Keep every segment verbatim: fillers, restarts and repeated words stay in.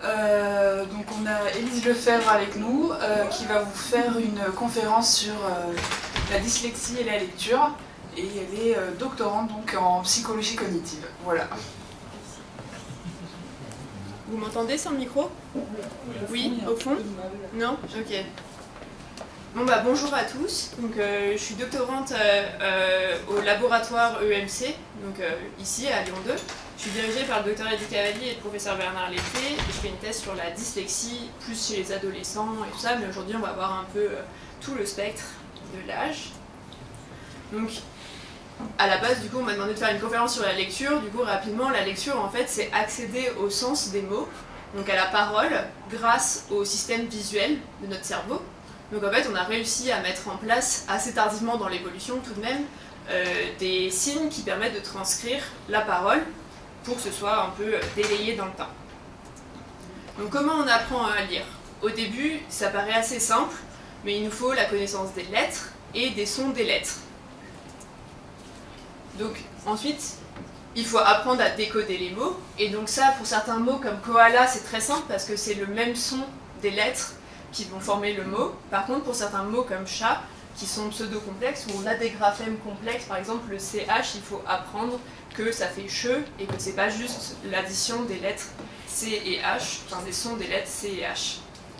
Euh, donc on a Élise Lefebvre avec nous euh, qui va vous faire une conférence sur euh, la dyslexie et la lecture. Et elle est euh, doctorante donc, en psychologie cognitive. Voilà. Vous m'entendez sans micro? Oui, au fond? Non? Ok. Bon bah bonjour à tous, donc euh, je suis doctorante euh, euh, au laboratoire E M C, donc euh, ici à Lyon deux. Je suis dirigée par le docteur Eddy Cavalli et le professeur Bernard Letté, et je fais une thèse sur la dyslexie, plus chez les adolescents et tout ça, mais aujourd'hui on va voir un peu euh, tout le spectre de l'âge. Donc à la base du coup on m'a demandé de faire une conférence sur la lecture, du coup rapidement la lecture en fait c'est accéder au sens des mots, donc à la parole, grâce au système visuel de notre cerveau. Donc en fait, on a réussi à mettre en place, assez tardivement dans l'évolution tout de même, euh, des signes qui permettent de transcrire la parole pour que ce soit un peu délayé dans le temps. Donc comment on apprend à lire? Au début, ça paraît assez simple, mais il nous faut la connaissance des lettres et des sons des lettres. Donc ensuite, il faut apprendre à décoder les mots, et donc ça, pour certains mots comme koala, c'est très simple parce que c'est le même son des lettres qui vont former le mot. Par contre, pour certains mots comme chat, qui sont pseudo-complexes, où on a des graphèmes complexes, par exemple le C H, il faut apprendre que ça fait che, et que c'est pas juste l'addition des lettres C et H, enfin des sons des lettres C et H.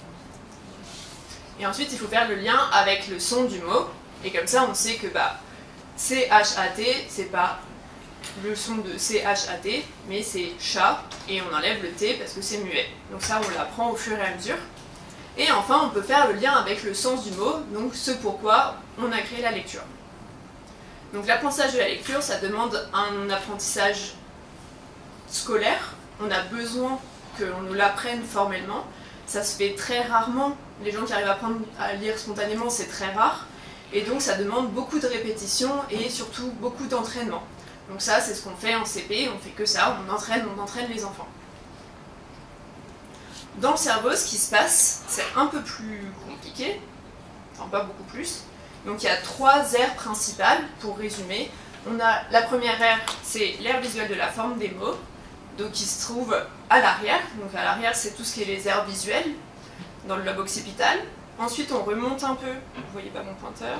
Et ensuite, il faut faire le lien avec le son du mot, et comme ça, on sait que bah, C H A T, c'est pas le son de C H A T, mais c'est chat, et on enlève le T parce que c'est muet. Donc ça, on l'apprend au fur et à mesure. Et enfin, on peut faire le lien avec le sens du mot, donc ce pourquoi on a créé la lecture. Donc l'apprentissage de la lecture, ça demande un apprentissage scolaire. On a besoin qu'on nous l'apprenne formellement. Ça se fait très rarement. Les gens qui arrivent à apprendre à lire spontanément, c'est très rare. Et donc ça demande beaucoup de répétitions et surtout beaucoup d'entraînement. Donc ça, c'est ce qu'on fait en C P, on fait que ça, on entraîne, on entraîne les enfants. Dans le cerveau, ce qui se passe, c'est un peu plus compliqué, enfin pas beaucoup plus. Donc il y a trois aires principales, pour résumer. On a la première aire, c'est l'aire visuelle de la forme des mots, donc qui se trouve à l'arrière. Donc à l'arrière, c'est tout ce qui est les aires visuelles, dans le lobe occipital. Ensuite, on remonte un peu, vous voyez pas mon pointeur.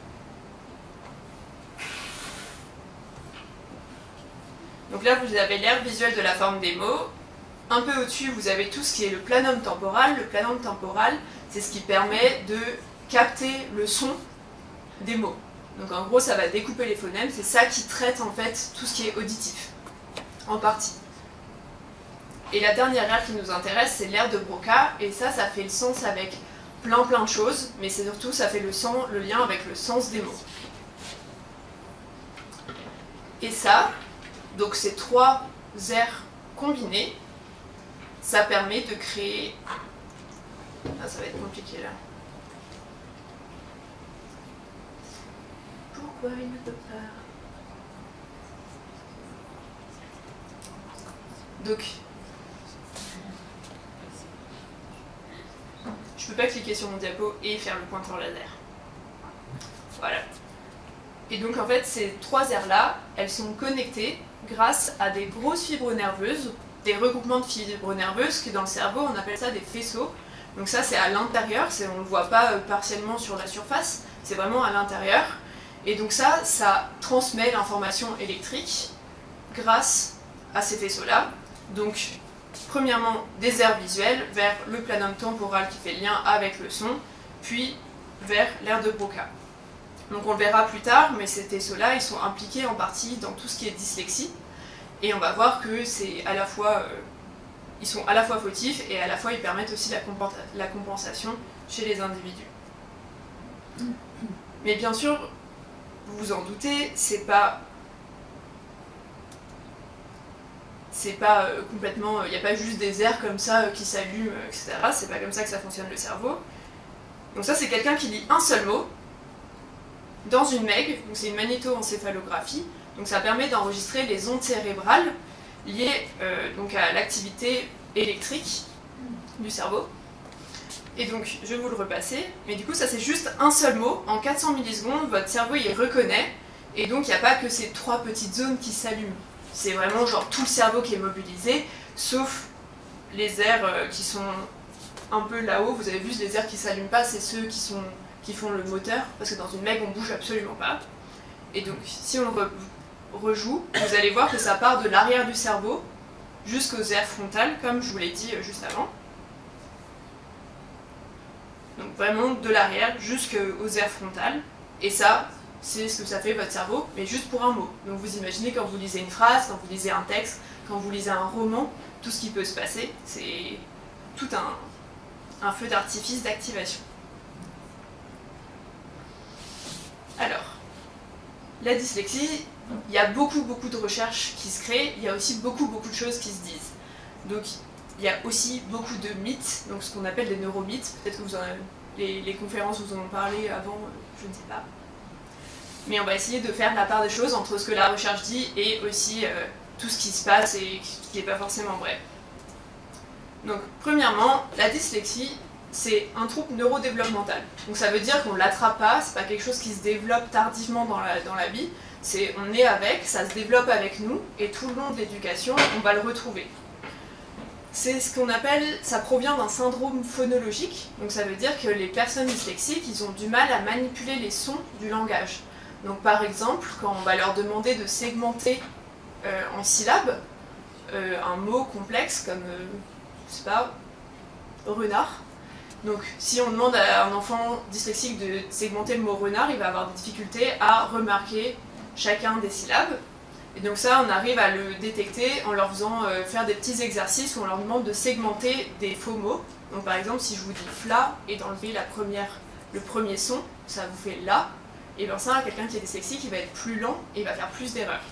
Donc là, vous avez l'aire visuelle de la forme des mots. Un peu au-dessus, vous avez tout ce qui est le planum temporal. Le planum temporal, c'est ce qui permet de capter le son des mots. Donc en gros, ça va découper les phonèmes. C'est ça qui traite en fait tout ce qui est auditif, en partie. Et la dernière aire qui nous intéresse, c'est l'aire de Broca. Et ça, ça fait le sens avec plein plein de choses. Mais c'est surtout, ça fait le, sens, le lien avec le sens des mots. Et ça, donc ces trois aires combinées, ça permet de créer... Ah, ça va être compliqué là. Pourquoi il ne peut pas... Donc... Je peux pas cliquer sur mon diapo et faire le pointeur laser. Voilà. Et donc en fait, ces trois aires-là, elles sont connectées grâce à des grosses fibres nerveuses, des regroupements de fibres nerveuses, qui dans le cerveau, on appelle ça des faisceaux. Donc ça, c'est à l'intérieur, on ne le voit pas partiellement sur la surface, c'est vraiment à l'intérieur. Et donc ça, ça transmet l'information électrique grâce à ces faisceaux-là. Donc, premièrement, des aires visuelles vers le planum temporal qui fait lien avec le son, puis vers l'aire de Broca. Donc on le verra plus tard, mais ces faisceaux-là, ils sont impliqués en partie dans tout ce qui est dyslexie. Et on va voir que c'est à la fois, euh, ils sont à la fois fautifs et à la fois ils permettent aussi la, compensa la compensation chez les individus. Mais bien sûr, vous vous en doutez, c'est pas, c'est pas euh, complètement, il n'y a pas juste des aires comme ça euh, qui s'allument, euh, et cetera. C'est pas comme ça que ça fonctionne le cerveau. Donc ça, c'est quelqu'un qui lit un seul mot dans une M E G, donc c'est une magnétoencéphalographie. Donc ça permet d'enregistrer les ondes cérébrales liées euh, donc à l'activité électrique du cerveau. Et donc je vais vous le repasser, mais du coup ça c'est juste un seul mot, en quatre cents millisecondes, votre cerveau il reconnaît, et donc il n'y a pas que ces trois petites zones qui s'allument. C'est vraiment genre tout le cerveau qui est mobilisé, sauf les aires euh, qui sont un peu là-haut, vous avez vu les aires qui ne s'allument pas, c'est ceux qui, sont, qui font le moteur, parce que dans une meg on bouge absolument pas. Et donc si on re rejoue, vous allez voir que ça part de l'arrière du cerveau jusqu'aux aires frontales, comme je vous l'ai dit juste avant. Donc vraiment de l'arrière jusqu'aux aires frontales. Et ça, c'est ce que ça fait votre cerveau, mais juste pour un mot. Donc vous imaginez quand vous lisez une phrase, quand vous lisez un texte, quand vous lisez un roman, tout ce qui peut se passer, c'est tout un, un feu d'artifice d'activation. Alors, la dyslexie, il y a beaucoup beaucoup de recherches qui se créent, il y a aussi beaucoup beaucoup de choses qui se disent. Donc il y a aussi beaucoup de mythes, donc ce qu'on appelle des neuromythes, peut-être que vous en avez, les, les conférences vous en ont parlé avant, je ne sais pas. Mais on va essayer de faire la part des choses entre ce que la recherche dit et aussi euh, tout ce qui se passe et qui n'est pas forcément vrai. Donc premièrement, la dyslexie, c'est un trouble neurodéveloppemental. Donc ça veut dire qu'on ne l'attrape pas, c'est pas quelque chose qui se développe tardivement dans la, dans la vie, c'est on est avec, ça se développe avec nous, et tout le long de l'éducation, on va le retrouver. C'est ce qu'on appelle, ça provient d'un syndrome phonologique, donc ça veut dire que les personnes dyslexiques, ils ont du mal à manipuler les sons du langage. Donc par exemple, quand on va leur demander de segmenter euh, en syllabes euh, un mot complexe comme, euh, je sais pas, renard, donc si on demande à un enfant dyslexique de segmenter le mot renard, il va avoir des difficultés à remarquer chacun des syllabes. Et donc ça, on arrive à le détecter en leur faisant euh, faire des petits exercices où on leur demande de segmenter des faux mots. Donc par exemple, si je vous dis fla et d'enlever la première, le premier son, ça vous fait la, et bien ça, quelqu'un qui est dyslexique, il va être plus lent et il va faire plus d'erreurs.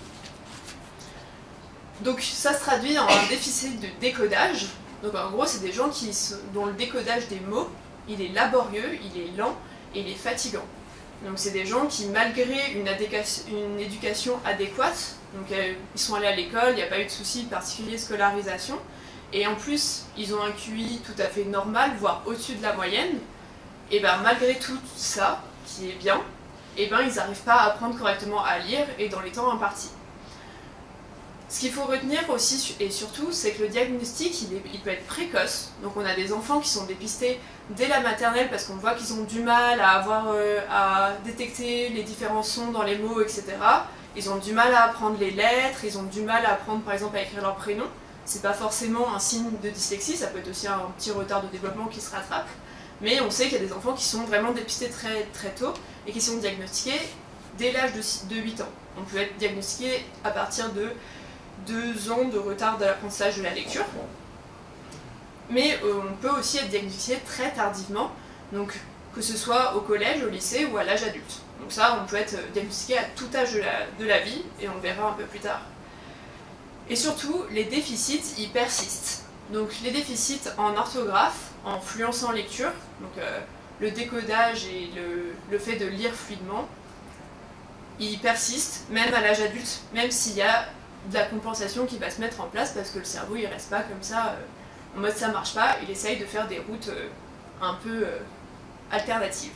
Donc ça se traduit en un déficit de décodage. Donc en gros, c'est des gens qui, dont le décodage des mots, il est laborieux, il est lent et il est fatigant. Donc c'est des gens qui, malgré une, une éducation adéquate, donc euh, ils sont allés à l'école, il n'y a pas eu de soucis particuliers de scolarisation, et en plus ils ont un Q I tout à fait normal, voire au-dessus de la moyenne, et bien malgré tout ça, qui est bien, et ben ils n'arrivent pas à apprendre correctement à lire et dans les temps impartis. Ce qu'il faut retenir aussi et surtout, c'est que le diagnostic, il, est, il peut être précoce. Donc on a des enfants qui sont dépistés dès la maternelle parce qu'on voit qu'ils ont du mal à, avoir, euh, à détecter les différents sons dans les mots, et cetera. Ils ont du mal à apprendre les lettres, ils ont du mal à apprendre par exemple à écrire leur prénom. C'est pas forcément un signe de dyslexie, ça peut être aussi un petit retard de développement qui se rattrape. Mais on sait qu'il y a des enfants qui sont vraiment dépistés très, très tôt et qui sont diagnostiqués dès l'âge de, de huit ans. On peut être diagnostiqué à partir de deux ans de retard de l'apprentissage de la lecture. Mais euh, on peut aussi être diagnostiqué très tardivement, donc que ce soit au collège, au lycée ou à l'âge adulte. Donc ça, on peut être diagnostiqué à tout âge de la, de la vie, et on le verra un peu plus tard. Et surtout, les déficits, ils persistent. Donc les déficits en orthographe, en fluence en lecture, donc euh, le décodage et le, le fait de lire fluidement, ils persistent même à l'âge adulte, même s'il y a de la compensation qui va se mettre en place parce que le cerveau il reste pas comme ça euh, en mode ça marche pas, il essaye de faire des routes euh, un peu euh, alternatives.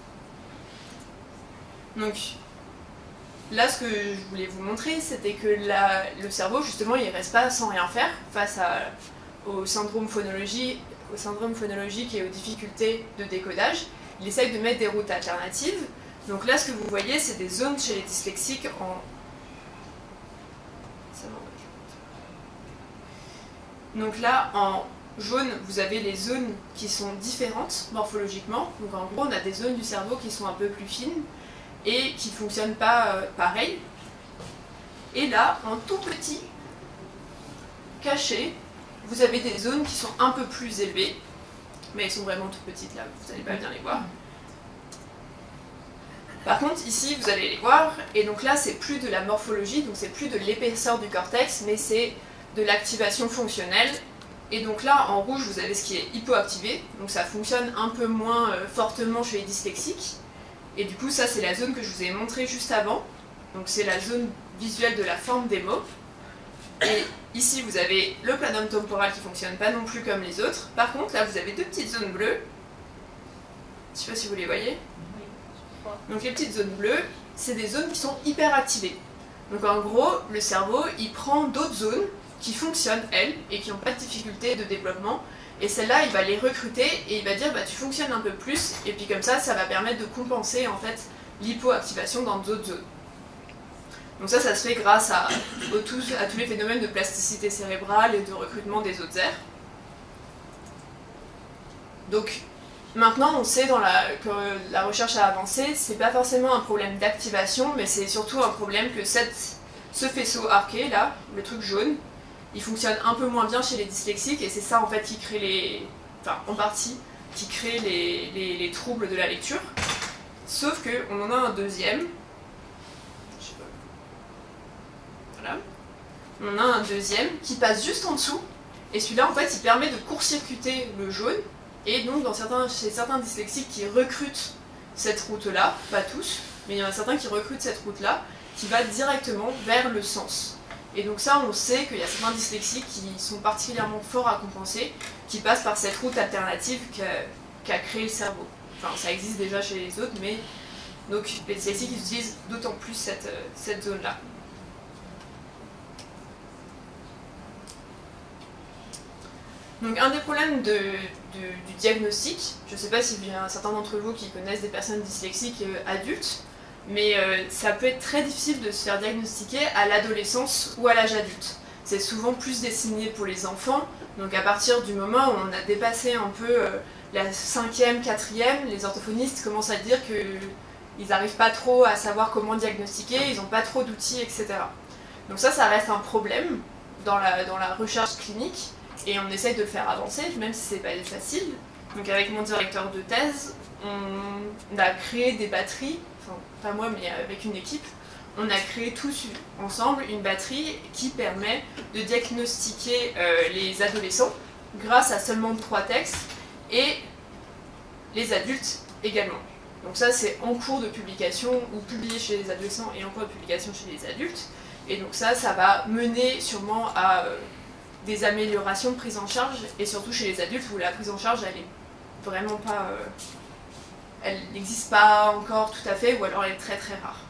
Donc là ce que je voulais vous montrer c'était que la, le cerveau justement il reste pas sans rien faire face à, au, syndrome phonologie, au syndrome phonologique et aux difficultés de décodage, il essaye de mettre des routes alternatives. Donc là ce que vous voyez c'est des zones chez les dyslexiques en Donc là, en jaune, vous avez les zones qui sont différentes morphologiquement. Donc en gros, on a des zones du cerveau qui sont un peu plus fines et qui ne fonctionnent pas euh, pareil. Et là, en tout petit, caché, vous avez des zones qui sont un peu plus élevées. Mais elles sont vraiment toutes petites là, vous n'allez pas bien les voir. Par contre, ici, vous allez les voir. Et donc là, c'est plus de la morphologie, donc c'est plus de l'épaisseur du cortex, mais c'est de l'activation fonctionnelle. Et donc là, en rouge, vous avez ce qui est hypoactivé, donc ça fonctionne un peu moins euh, fortement chez les dyslexiques. Et du coup, ça, c'est la zone que je vous ai montrée juste avant. Donc c'est la zone visuelle de la forme des mots. Et ici, vous avez le planum temporal qui ne fonctionne pas non plus comme les autres. Par contre, là, vous avez deux petites zones bleues. Je ne sais pas si vous les voyez. Donc les petites zones bleues, c'est des zones qui sont hyper activées. Donc en gros, le cerveau, il prend d'autres zones qui fonctionnent, elles, et qui n'ont pas de difficulté de développement. Et celles-là, il va les recruter et il va dire bah, tu fonctionnes un peu plus, et puis comme ça, ça va permettre de compenser en fait l'hypoactivation dans d'autres zones. Donc ça, ça se fait grâce à, au tous, à tous les phénomènes de plasticité cérébrale et de recrutement des autres aires. Donc maintenant, on sait dans la, que la recherche a avancé, c'est pas forcément un problème d'activation, mais c'est surtout un problème que cette, ce faisceau arqué là, le truc jaune, il fonctionne un peu moins bien chez les dyslexiques, et c'est ça en fait qui crée les, enfin en partie, qui crée les, les, les troubles de la lecture. Sauf qu'on en a un deuxième. Je sais pas. Voilà. On a un deuxième qui passe juste en dessous, et celui-là en fait il permet de court-circuiter le jaune, et donc dans certains, chez certains dyslexiques qui recrutent cette route-là, pas tous, mais il y en a certains qui recrutent cette route-là, qui va directement vers le sens. Et donc ça, on sait qu'il y a certains dyslexiques qui sont particulièrement forts à compenser, qui passent par cette route alternative qu'a qu'a créé le cerveau. Enfin, ça existe déjà chez les autres, mais donc les dyslexiques ils utilisent d'autant plus cette, cette zone-là. Donc un des problèmes de, de, du diagnostic, je ne sais pas s'il y a certains d'entre vous qui connaissent des personnes dyslexiques euh, adultes, mais euh, ça peut être très difficile de se faire diagnostiquer à l'adolescence ou à l'âge adulte. C'est souvent plus destiné pour les enfants, donc à partir du moment où on a dépassé un peu euh, la cinquième, quatrième, les orthophonistes commencent à dire qu'ils n'arrivent pas trop à savoir comment diagnostiquer, ils n'ont pas trop d'outils, et cetera. Donc ça, ça reste un problème dans la, dans la recherche clinique, et on essaye de le faire avancer, même si c'est pas facile. Donc avec mon directeur de thèse, on a créé des batteries, enfin pas moi mais avec une équipe, on a créé tous ensemble une batterie qui permet de diagnostiquer euh, les adolescents grâce à seulement trois textes, et les adultes également. Donc ça c'est en cours de publication, ou publié chez les adolescents et en cours de publication chez les adultes, et donc ça, ça va mener sûrement à euh, des améliorations de prise en charge, et surtout chez les adultes où la prise en charge elle est vraiment pas, euh, elle n'existe pas encore tout à fait, ou alors elle est très très rare.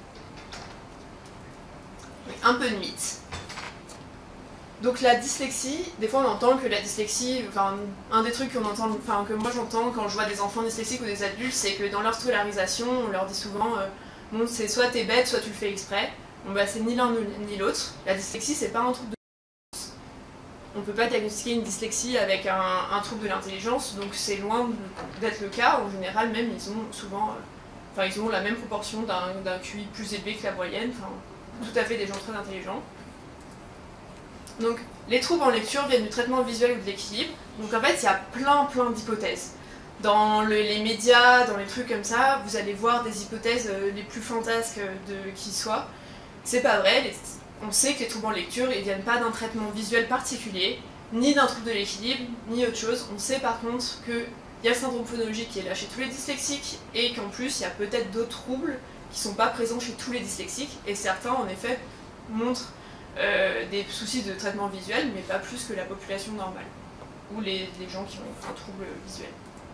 Un peu de mythe. Donc la dyslexie, des fois on entend que la dyslexie, enfin un des trucs qu'on entend, enfin que moi j'entends quand je vois des enfants dyslexiques ou des adultes, c'est que dans leur scolarisation, on leur dit souvent, euh, bon c'est soit t'es bête, soit tu le fais exprès. Bon bah c'est ni l'un ni l'autre. La dyslexie c'est pas un truc de on ne peut pas diagnostiquer une dyslexie avec un, un trouble de l'intelligence, donc c'est loin d'être le cas. En général, même, ils ont souvent, euh, enfin, ils ont la même proportion d'un Q I plus élevé que la moyenne, enfin, tout à fait des gens très intelligents. Donc, les troubles en lecture viennent du traitement visuel ou de l'équilibre. Donc, en fait, il y a plein, plein d'hypothèses. Dans le, les médias, dans les trucs comme ça, vous allez voir des hypothèses euh, les plus fantasques de qui soient. C'est pas vrai. Les, On sait que les troubles en lecture, ils ne viennent pas d'un traitement visuel particulier, ni d'un trouble de l'équilibre, ni autre chose. On sait par contre qu'il y a le syndrome phonologique qui est là chez tous les dyslexiques, et qu'en plus, il y a peut-être d'autres troubles qui ne sont pas présents chez tous les dyslexiques, et certains, en effet, montrent euh, des soucis de traitement visuel, mais pas plus que la population normale, ou les, les gens qui ont un trouble visuel.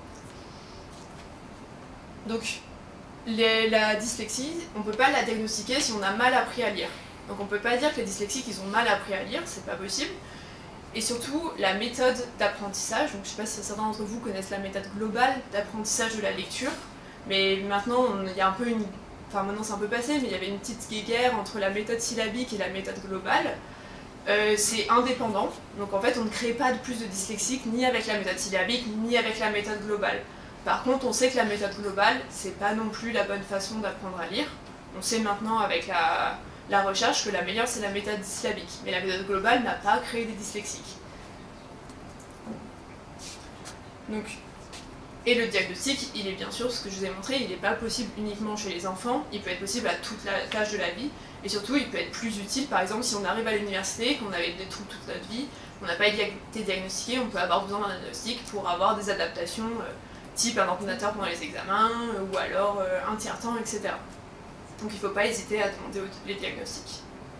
Donc, les, la dyslexie, on ne peut pas la diagnostiquer si on a mal appris à lire. Donc on ne peut pas dire que les dyslexiques ils ont mal appris à lire, c'est pas possible. Et surtout, la méthode d'apprentissage, donc je ne sais pas si certains d'entre vous connaissent la méthode globale d'apprentissage de la lecture, mais maintenant il y a un peu une... Enfin maintenant c'est un peu passé, mais il y avait une petite guéguerre entre la méthode syllabique et la méthode globale. Euh, c'est indépendant, donc en fait on ne crée pas de plus de dyslexiques ni avec la méthode syllabique ni avec la méthode globale. Par contre on sait que la méthode globale, c'est pas non plus la bonne façon d'apprendre à lire. On sait maintenant avec la... la recherche que la meilleure c'est la méthode syllabique, mais la méthode globale n'a pas créé des dyslexiques. Donc, et le diagnostic, il est bien sûr, ce que je vous ai montré, il n'est pas possible uniquement chez les enfants, il peut être possible à toute l'âge de la vie, et surtout il peut être plus utile, par exemple si on arrive à l'université, qu'on avait des troubles toute notre vie, qu'on n'a pas été diagnostiqué, on peut avoir besoin d'un diagnostic pour avoir des adaptations, euh, type un ordinateur pendant les examens, euh, ou alors euh, un tiers-temps, et cetera. Donc il ne faut pas hésiter à demander les diagnostics.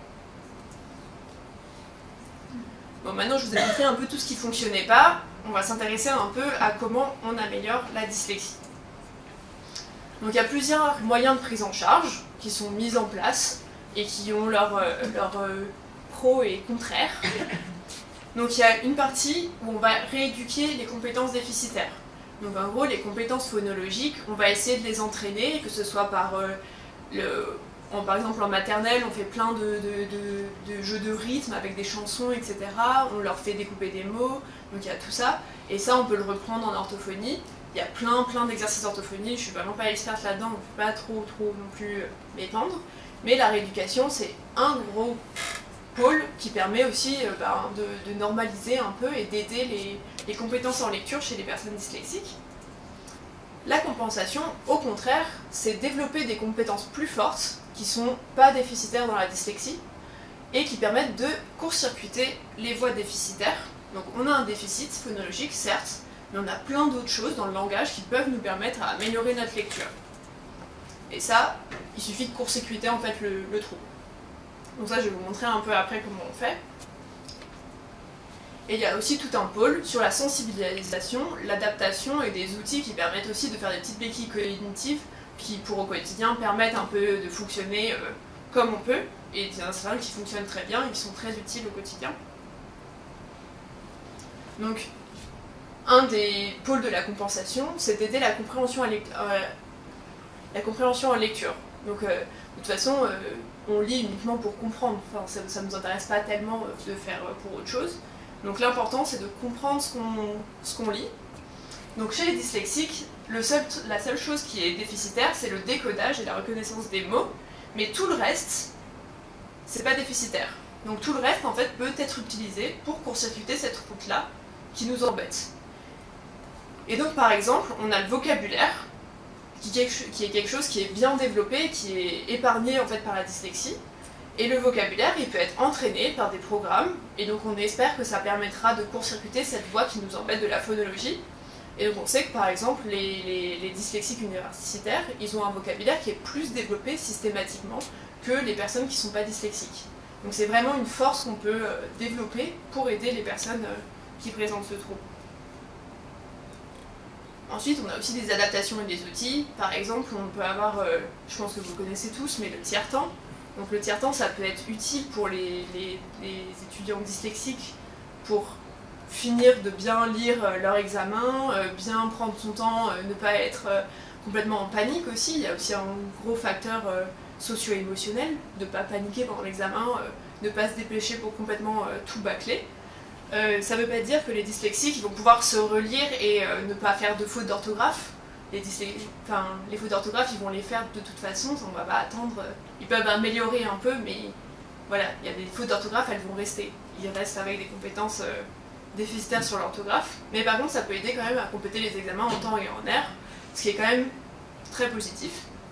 Bon, maintenant je vous ai montré un peu tout ce qui ne fonctionnait pas. On va s'intéresser un peu à comment on améliore la dyslexie. Donc il y a plusieurs moyens de prise en charge qui sont mis en place et qui ont leur, euh, leur euh, pro et contraire. Donc il y a une partie où on va rééduquer les compétences déficitaires. Donc en gros, les compétences phonologiques, on va essayer de les entraîner, que ce soit par, euh, le, en, par exemple en maternelle, on fait plein de, de, de, de jeux de rythme avec des chansons, et cetera. On leur fait découper des mots, donc il y a tout ça. Et ça, on peut le reprendre en orthophonie. Il y a plein plein d'exercices d'orthophonie, je suis vraiment pas experte là-dedans, donc je ne peux pas trop trop non plus m'étendre. Mais la rééducation, c'est un gros pôle qui permet aussi euh, bah, de, de normaliser un peu et d'aider les, les compétences en lecture chez les personnes dyslexiques. La compensation, au contraire, c'est développer des compétences plus fortes qui sont pas déficitaires dans la dyslexie et qui permettent de court-circuiter les voies déficitaires. Donc on a un déficit phonologique, certes, mais on a plein d'autres choses dans le langage qui peuvent nous permettre à améliorer notre lecture. Et ça, il suffit de court-circuiter en fait le, le trou. Donc ça, je vais vous montrer un peu après comment on fait. Et il y a aussi tout un pôle sur la sensibilisation, l'adaptation et des outils qui permettent aussi de faire des petites béquilles cognitives qui, pour au quotidien, permettent un peu de fonctionner euh, comme on peut. Et il y en a certains qui fonctionnent très bien et qui sont très utiles au quotidien. Donc, un des pôles de la compensation, c'est d'aider la compréhension à lect- euh, la compréhension en lecture. Donc, euh, de toute façon, euh, on lit uniquement pour comprendre. Enfin, ça ne nous intéresse pas tellement de faire pour autre chose. Donc, l'important, c'est de comprendre ce qu'on ce qu'on lit. Donc, chez les dyslexiques, le seul, la seule chose qui est déficitaire, c'est le décodage et la reconnaissance des mots. Mais tout le reste, c'est pas déficitaire. Donc, tout le reste, en fait, peut être utilisé pour court-circuiter cette route-là qui nous embête. Et donc, par exemple, on a le vocabulaire, qui est quelque chose qui est bien développé, qui est épargné en fait par la dyslexie. Et le vocabulaire, il peut être entraîné par des programmes, et donc on espère que ça permettra de court-circuiter cette voie qui nous embête de la phonologie. Et donc on sait que par exemple, les, les, les dyslexiques universitaires, ils ont un vocabulaire qui est plus développé systématiquement que les personnes qui ne sont pas dyslexiques. Donc c'est vraiment une force qu'on peut euh, développer pour aider les personnes euh, qui présentent ce trouble. Ensuite, on a aussi des adaptations et des outils. Par exemple, on peut avoir, euh, je pense que vous connaissez tous, mais le tiers-temps. Donc le tiers-temps, ça peut être utile pour les, les, les étudiants dyslexiques pour finir de bien lire euh, leur examen, euh, bien prendre son temps, euh, ne pas être euh, complètement en panique aussi. Il y a aussi un gros facteur euh, socio-émotionnel, de ne pas paniquer pendant l'examen, euh, ne pas se dépêcher pour complètement euh, tout bâcler. Euh, ça ne veut pas dire que les dyslexiques ils vont pouvoir se relire et euh, ne pas faire de fautes d'orthographe. Les, enfin, les fautes d'orthographe, ils vont les faire de toute façon, on ne va pas attendre. Ils peuvent améliorer un peu, mais voilà, il y a des fautes d'orthographe, elles vont rester. Ils restent avec des compétences euh, déficitaires sur l'orthographe. Mais par contre, ça peut aider quand même à compléter les examens en temps et en heure, ce qui est quand même très positif.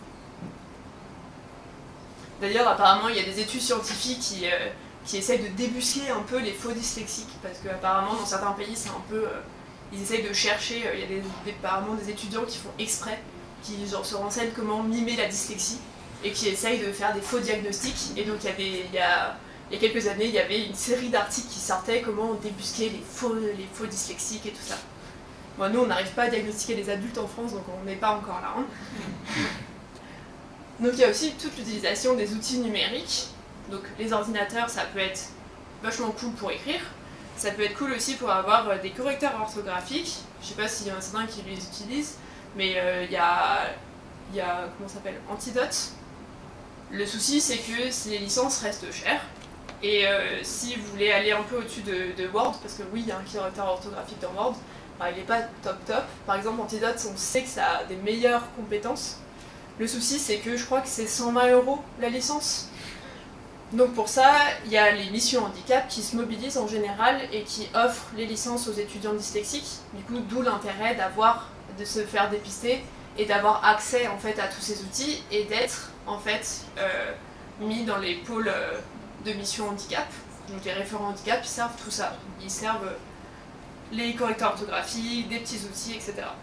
D'ailleurs, apparemment, il y a des études scientifiques qui... Euh, qui essayent de débusquer un peu les faux dyslexiques, parce qu'apparemment dans certains pays c'est un peu... Euh, ils essayent de chercher, euh, il y a des, des, apparemment des étudiants qui font exprès, qui genre, se renseignent comment mimer la dyslexie, et qui essayent de faire des faux diagnostics, et donc il y a, des, il y a, il y a quelques années il y avait une série d'articles qui sortaient comment débusquer les faux, les faux dyslexiques et tout ça. Bon, nous on n'arrive pas à diagnostiquer les adultes en France, donc on n'est pas encore là. Hein. Donc il y a aussi toute l'utilisation des outils numériques. Donc les ordinateurs, ça peut être vachement cool pour écrire. Ça peut être cool aussi pour avoir des correcteurs orthographiques. Je sais pas s'il y en a certains qui les utilisent, mais il euh, y a, y a, comment ça s'appelle, Antidote. Le souci, c'est que les licences restent chères. Et euh, si vous voulez aller un peu au-dessus de, de Word, parce que oui, il y a un correcteur orthographique dans Word, bah, il n'est pas top top. Par exemple, Antidote, on sait que ça a des meilleures compétences. Le souci, c'est que je crois que c'est cent vingt euros la licence. Donc pour ça, il y a les missions handicap qui se mobilisent en général et qui offrent les licences aux étudiants dyslexiques. Du coup, d'où l'intérêt d'avoir, de se faire dépister et d'avoir accès en fait à tous ces outils et d'être en fait euh, mis dans les pôles euh, de mission handicap. Donc les référents handicap, ils servent tout ça. Ils servent euh, les correcteurs orthographiques, des petits outils, et cetera.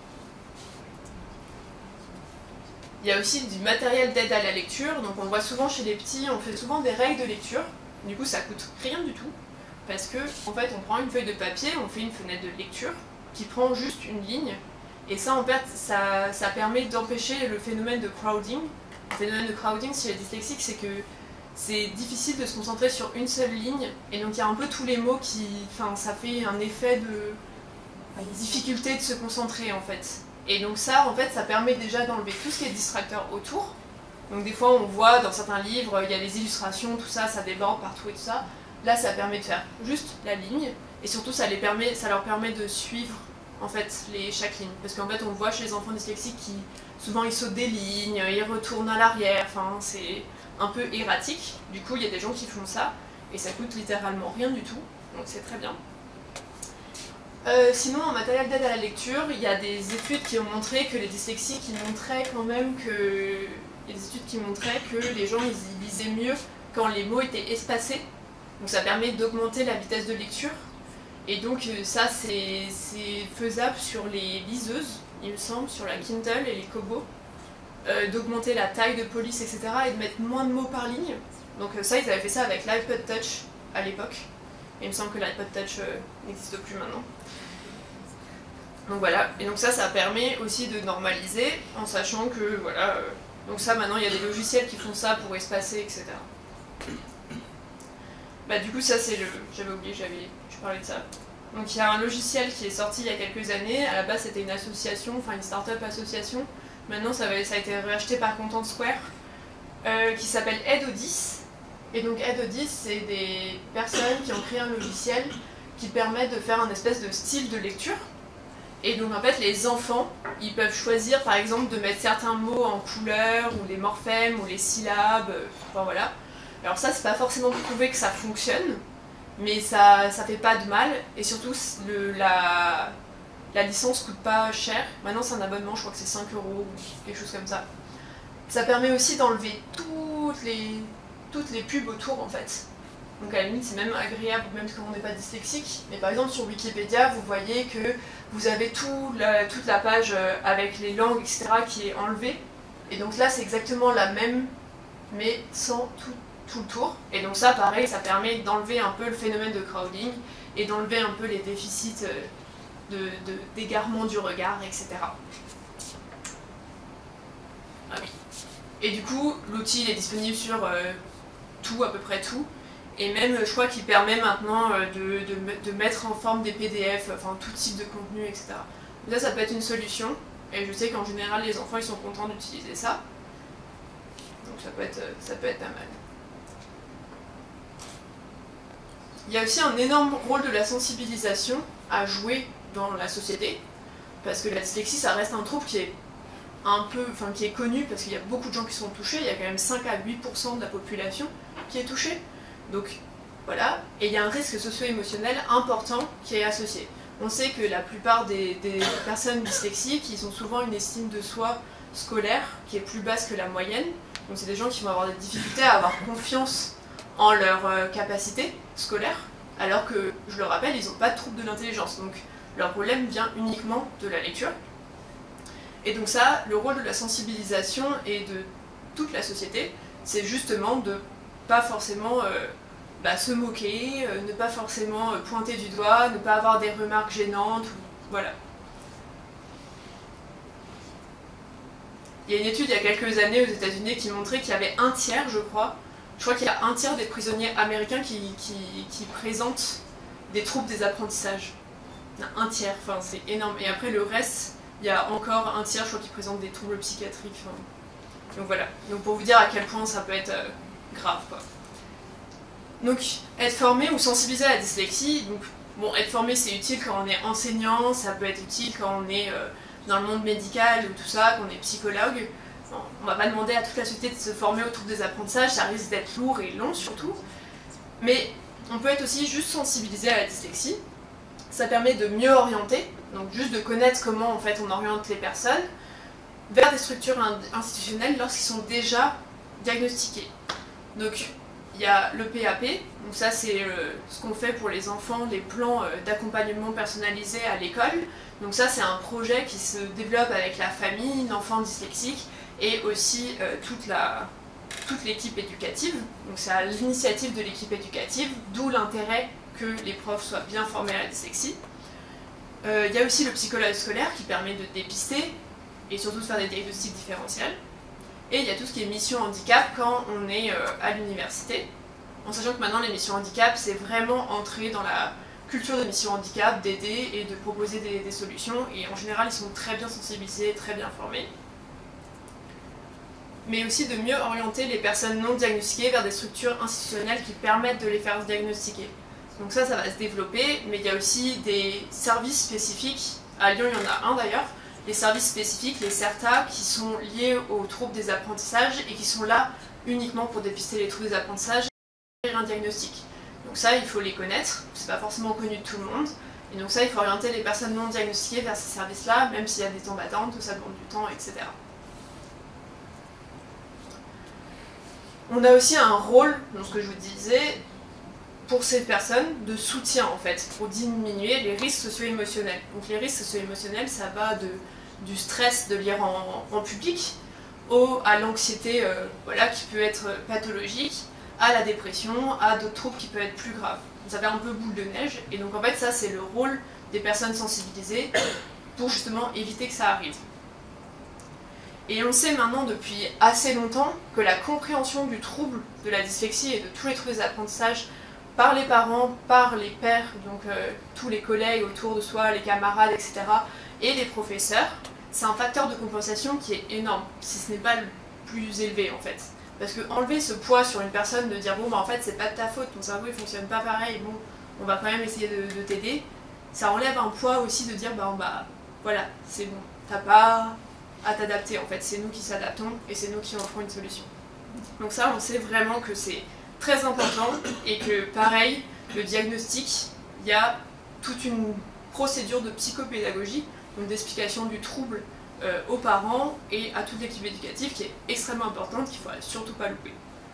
Il y a aussi du matériel d'aide à la lecture, donc on le voit souvent chez les petits, on fait souvent des règles de lecture, du coup ça coûte rien du tout, parce que en fait on prend une feuille de papier, on fait une fenêtre de lecture qui prend juste une ligne, et ça en fait ça, ça permet d'empêcher le phénomène de crowding. Le phénomène de crowding chez les dyslexiques, c'est que c'est difficile de se concentrer sur une seule ligne, et donc il y a un peu tous les mots qui... Enfin, ça fait un effet de difficulté de se concentrer, en fait. Et donc ça, en fait, ça permet déjà d'enlever tout ce qui est distracteur autour. Donc des fois, on voit dans certains livres, il y a des illustrations, tout ça, ça déborde partout et tout ça. Là, ça permet de faire juste la ligne, et surtout, ça, les permet, ça leur permet de suivre, en fait, les, chaque ligne. Parce qu'en fait, on voit chez les enfants dyslexiques qui, souvent, ils sautent des lignes, ils retournent à l'arrière, enfin, c'est un peu erratique. Du coup, il y a des gens qui font ça, et ça coûte littéralement rien du tout, donc c'est très bien. Euh, sinon, en matériel d'aide à la lecture, il y a des études qui ont montré que les dyslexiques, ils montraient quand même que... Il y a des études qui montraient que les gens, ils lisaient mieux quand les mots étaient espacés. Donc ça permet d'augmenter la vitesse de lecture. Et donc ça, c'est faisable sur les liseuses, il me semble, sur la Kindle et les Kobo, euh, d'augmenter la taille de police, et cetera, et de mettre moins de mots par ligne. Donc ça, ils avaient fait ça avec l'iPod Touch à l'époque. Et il me semble que l'iPod Touch euh, n'existe plus maintenant. Donc voilà, et donc ça, ça permet aussi de normaliser, en sachant que, voilà... Euh, donc ça, maintenant, il y a des logiciels qui font ça pour espacer, et cetera. Bah du coup, ça, c'est le... J'avais oublié, j'avais... Je parlais de ça. Donc il y a un logiciel qui est sorti il y a quelques années. À la base, c'était une association, enfin une start-up association. Maintenant, ça, va... ça a été racheté par Content Square, euh, qui s'appelle Edodis. Et donc Edodis, c'est des personnes qui ont créé un logiciel qui permet de faire un espèce de style de lecture. Et donc en fait, les enfants, ils peuvent choisir par exemple de mettre certains mots en couleur, ou les morphèmes, ou les syllabes, enfin voilà. Alors ça, c'est pas forcément prouvé que ça fonctionne, mais ça, ça fait pas de mal, et surtout le, la, la licence coûte pas cher. Maintenant c'est un abonnement, je crois que c'est cinq euros, ou quelque chose comme ça. Ça permet aussi d'enlever toutes les, toutes les pubs autour en fait. Donc à la limite c'est même agréable, même quand on n'est pas dyslexique. Mais par exemple sur Wikipédia, vous voyez que vous avez tout la, toute la page avec les langues, et cetera qui est enlevée. Et donc là c'est exactement la même, mais sans tout, tout le tour. Et donc ça pareil, ça permet d'enlever un peu le phénomène de crowding et d'enlever un peu les déficits d'égarement de, de, du regard, et cetera. Ah oui. Et du coup, l'outil est disponible sur euh, tout, à peu près tout. Et même, je crois qu'il permet maintenant de, de, de mettre en forme des P D F, enfin tout type de contenu, et cetera. Donc ça, ça peut être une solution. Et je sais qu'en général, les enfants, ils sont contents d'utiliser ça. Donc ça peut être, ça peut être pas mal. Il y a aussi un énorme rôle de la sensibilisation à jouer dans la société. Parce que la dyslexie, ça reste un trouble qui est un peu, enfin qui est connu, parce qu'il y a beaucoup de gens qui sont touchés. Il y a quand même cinq à huit pour cent de la population qui est touchée. Donc voilà, et il y a un risque socio-émotionnel important qui est associé. On sait que la plupart des, des personnes dyslexiques, ils ont souvent une estime de soi scolaire qui est plus basse que la moyenne. Donc c'est des gens qui vont avoir des difficultés à avoir confiance en leur euh, capacité scolaire, alors que, je le rappelle, ils n'ont pas de trouble de l'intelligence. Donc leur problème vient uniquement de la lecture. Et donc ça, le rôle de la sensibilisation et de toute la société, c'est justement de pas forcément euh, bah, se moquer, euh, ne pas forcément euh, pointer du doigt, ne pas avoir des remarques gênantes, ou, voilà. Il y a une étude il y a quelques années aux États-Unis qui montrait qu'il y avait un tiers, je crois, je crois qu'il y a un tiers des prisonniers américains qui, qui, qui présentent des troubles des apprentissages. Un tiers, enfin c'est énorme. Et après le reste, il y a encore un tiers, je crois, qui présente des troubles psychiatriques. Enfin. Donc voilà, donc pour vous dire à quel point ça peut être... Euh, grave quoi. Donc être formé ou sensibilisé à la dyslexie, donc bon, être formé c'est utile quand on est enseignant, ça peut être utile quand on est euh, dans le monde médical ou tout ça, quand on est psychologue. Bon, on va pas demander à toute la société de se former autour des apprentissages, ça risque d'être lourd et long surtout. Mais on peut être aussi juste sensibilisé à la dyslexie. Ça permet de mieux orienter, donc juste de connaître comment en fait on oriente les personnes vers des structures institutionnelles lorsqu'ils sont déjà diagnostiqués. Donc il y a le P A P, donc ça c'est euh, ce qu'on fait pour les enfants, les plans euh, d'accompagnement personnalisé à l'école. Donc ça c'est un projet qui se développe avec la famille, l'enfant dyslexique et aussi euh, toute la, toute l'équipe éducative. Donc c'est à l'initiative de l'équipe éducative, d'où l'intérêt que les profs soient bien formés à la dyslexie. Euh, il y a aussi le psychologue scolaire qui permet de dépister et surtout de faire des diagnostics différentiels. Et il y a tout ce qui est mission handicap quand on est euh, à l'université, en sachant que maintenant les missions handicap, c'est vraiment entrer dans la culture de mission handicap, d'aider et de proposer des, des solutions, et en général ils sont très bien sensibilisés, très bien formés. Mais aussi de mieux orienter les personnes non diagnostiquées vers des structures institutionnelles qui permettent de les faire diagnostiquer. Donc ça, ça va se développer, mais il y a aussi des services spécifiques, à Lyon il y en a un d'ailleurs, les services spécifiques, les CERTA, qui sont liés aux troubles des apprentissages et qui sont là uniquement pour dépister les troubles des apprentissages et un diagnostic. Donc ça, il faut les connaître, c'est pas forcément connu de tout le monde, et donc ça, il faut orienter les personnes non diagnostiquées vers ces services-là, même s'il y a des temps d'attente, ça demande du temps, et cetera. On a aussi un rôle, dans ce que je vous disais, pour ces personnes, de soutien en fait, pour diminuer les risques socio-émotionnels. Donc les risques socio-émotionnels, ça va de, du stress de lire en, en public, au, à l'anxiété euh, voilà, qui peut être pathologique, à la dépression, à d'autres troubles qui peuvent être plus graves. Ça fait un peu boule de neige, et donc en fait ça c'est le rôle des personnes sensibilisées pour justement éviter que ça arrive. Et on sait maintenant depuis assez longtemps que la compréhension du trouble de la dyslexie et de tous les troubles des apprentissages par les parents, par les pairs, donc euh, tous les collègues autour de soi, les camarades, et cetera, et les professeurs, c'est un facteur de compensation qui est énorme, si ce n'est pas le plus élevé en fait. Parce que enlever ce poids sur une personne de dire bon bah en fait c'est pas de ta faute, ton cerveau il fonctionne pas pareil, bon on va quand même essayer de, de t'aider, ça enlève un poids aussi de dire bah, bah voilà c'est bon, t'as pas à t'adapter en fait, c'est nous qui s'adaptons et c'est nous qui offrons une solution. Donc ça on sait vraiment que c'est très important et que pareil, le diagnostic, il y a toute une procédure de psychopédagogie, donc d'explication du trouble euh, aux parents et à toute l'équipe éducative qui est extrêmement importante, qu'il ne faut surtout pas louper.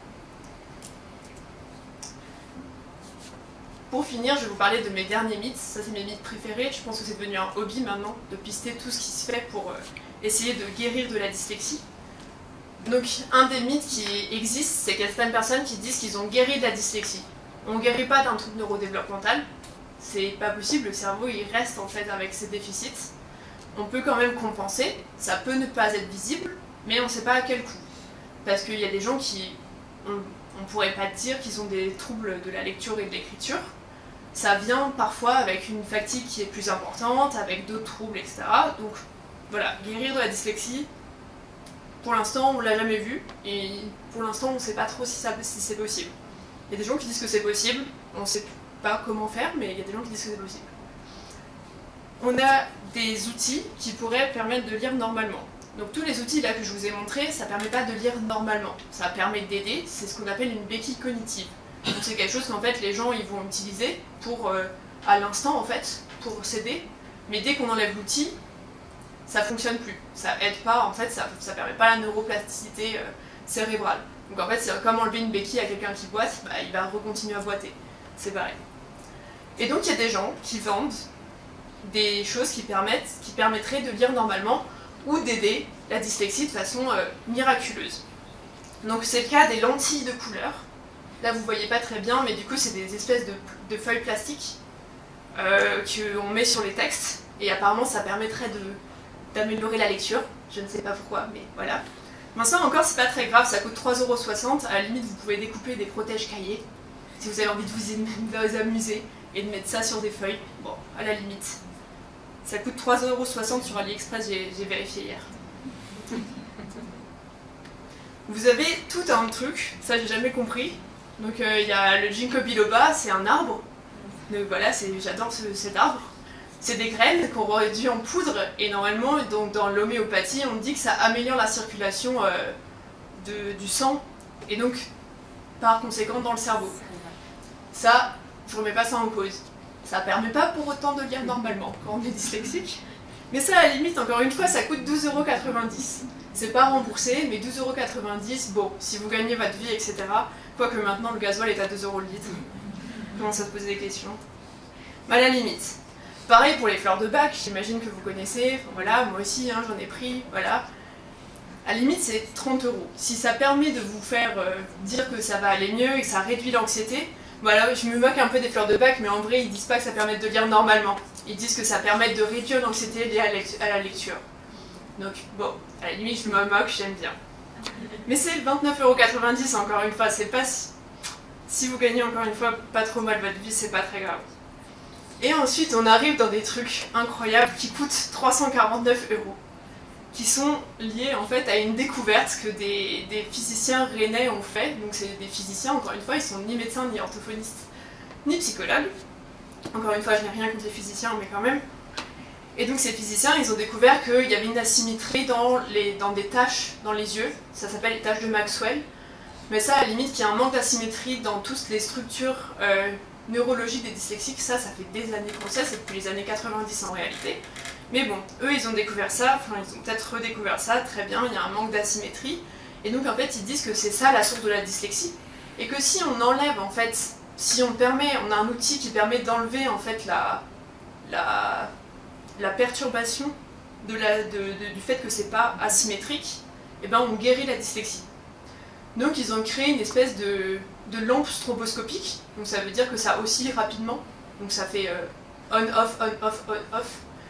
Pour finir, je vais vous parler de mes derniers mythes, ça c'est mes mythes préférés, je pense que c'est devenu un hobby maintenant de pister tout ce qui se fait pour euh, essayer de guérir de la dyslexie. Donc un des mythes qui existe, c'est qu'il y a certaines personnes qui disent qu'ils ont guéri de la dyslexie. On ne guérit pas d'un trouble neurodéveloppemental, c'est pas possible, le cerveau il reste en fait avec ses déficits. On peut quand même compenser, ça peut ne pas être visible, mais on ne sait pas à quel coût. Parce qu'il y a des gens qui, on ne pourrait pas dire qu'ils ont des troubles de la lecture et de l'écriture. Ça vient parfois avec une fatigue qui est plus importante, avec d'autres troubles, et cetera. Donc voilà, guérir de la dyslexie, pour l'instant on ne l'a jamais vu, et pour l'instant on ne sait pas trop si, si c'est possible. Il y a des gens qui disent que c'est possible, on ne sait pas comment faire, mais il y a des gens qui disent que c'est possible. On a des outils qui pourraient permettre de lire normalement. Donc tous les outils là que je vous ai montrés, ça ne permet pas de lire normalement. Ça permet d'aider, c'est ce qu'on appelle une béquille cognitive. Donc c'est quelque chose qu'en fait les gens ils vont utiliser pour, euh, à l'instant en fait, pour s'aider. Mais dès qu'on enlève l'outil, ça ne fonctionne plus. Ça aide pas, en fait, ça ne permet pas la neuroplasticité euh, cérébrale. Donc en fait c'est comme enlever une béquille à quelqu'un qui boite, bah, il va recontinuer à boiter. C'est pareil. Et donc il y a des gens qui vendent des choses qui, permettent, qui permettraient de lire normalement ou d'aider la dyslexie de façon euh, miraculeuse. Donc c'est le cas des lentilles de couleur. Là vous voyez pas très bien, mais du coup c'est des espèces de, de feuilles plastiques euh, qu'on met sur les textes, et apparemment ça permettrait d'améliorer la lecture. Je ne sais pas pourquoi, mais voilà. Maintenant encore c'est pas très grave, ça coûte trois euros soixante, à la limite vous pouvez découper des protèges cahiers, si vous avez envie de vous, de vous amuser, et de mettre ça sur des feuilles, bon, à la limite. Ça coûte trois euros soixante sur AliExpress, j'ai vérifié hier. Vous avez tout un truc, ça j'ai jamais compris. Donc il euh, y a le ginkgo biloba, c'est un arbre. Donc voilà, j'adore ce, cet arbre. C'est des graines qu'on réduit en poudre, et normalement, donc, dans l'homéopathie, on dit que ça améliore la circulation euh, de, du sang, et donc par conséquent dans le cerveau. Ça, je ne remets pas ça en cause. Ça ne permet pas pour autant de lire normalement quand on est dyslexique. Mais ça, à la limite, encore une fois, ça coûte douze euros quatre-vingt-dix. C'est pas remboursé, mais douze euros quatre-vingt-dix, bon, si vous gagnez votre vie, et cetera. Quoique maintenant, le gasoil est à deux euros le litre. Je commence à se poser des questions. Mais à la limite. Pareil pour les fleurs de bac, j'imagine que vous connaissez. Enfin, voilà, moi aussi, hein, j'en ai pris, voilà. À la limite, c'est trente euros. Si ça permet de vous faire euh, dire que ça va aller mieux et que ça réduit l'anxiété, voilà, je me moque un peu des fleurs de bac, mais en vrai, ils disent pas que ça permet de lire normalement. Ils disent que ça permet de réduire l'anxiété liée à la lecture. Donc, bon, à la limite, je me moque, j'aime bien. Mais c'est vingt-neuf euros quatre-vingt-dix encore une fois, c'est pas si... Si vous gagnez encore une fois pas trop mal votre vie, c'est pas très grave. Et ensuite, on arrive dans des trucs incroyables qui coûtent trois cent quarante-neuf euros, qui sont liés en fait à une découverte que des, des physiciens rennais ont fait. Donc c'est des physiciens, encore une fois, ils sont ni médecins, ni orthophonistes, ni psychologues. Encore une fois, je n'ai rien contre les physiciens, mais quand même. Et donc ces physiciens, ils ont découvert qu'il y avait une asymétrie dans, les, dans des taches dans les yeux, ça s'appelle les taches de Maxwell. Mais ça, à la limite, qu'il y a un manque d'asymétrie dans toutes les structures euh, neurologiques des dyslexiques, ça, ça fait des années qu'on sait, c'est depuis les années quatre-vingt-dix en réalité. Mais bon, eux, ils ont découvert ça, enfin, ils ont peut-être redécouvert ça, très bien, il y a un manque d'asymétrie. Et donc, en fait, ils disent que c'est ça la source de la dyslexie. Et que si on enlève, en fait, si on permet, on a un outil qui permet d'enlever, en fait, la, la, la perturbation de la, de, de, du fait que c'est pas asymétrique, et ben on guérit la dyslexie. Donc ils ont créé une espèce de, de lampe stroboscopique, donc ça veut dire que ça oscille rapidement, donc ça fait euh, on-off, on-off, on-off.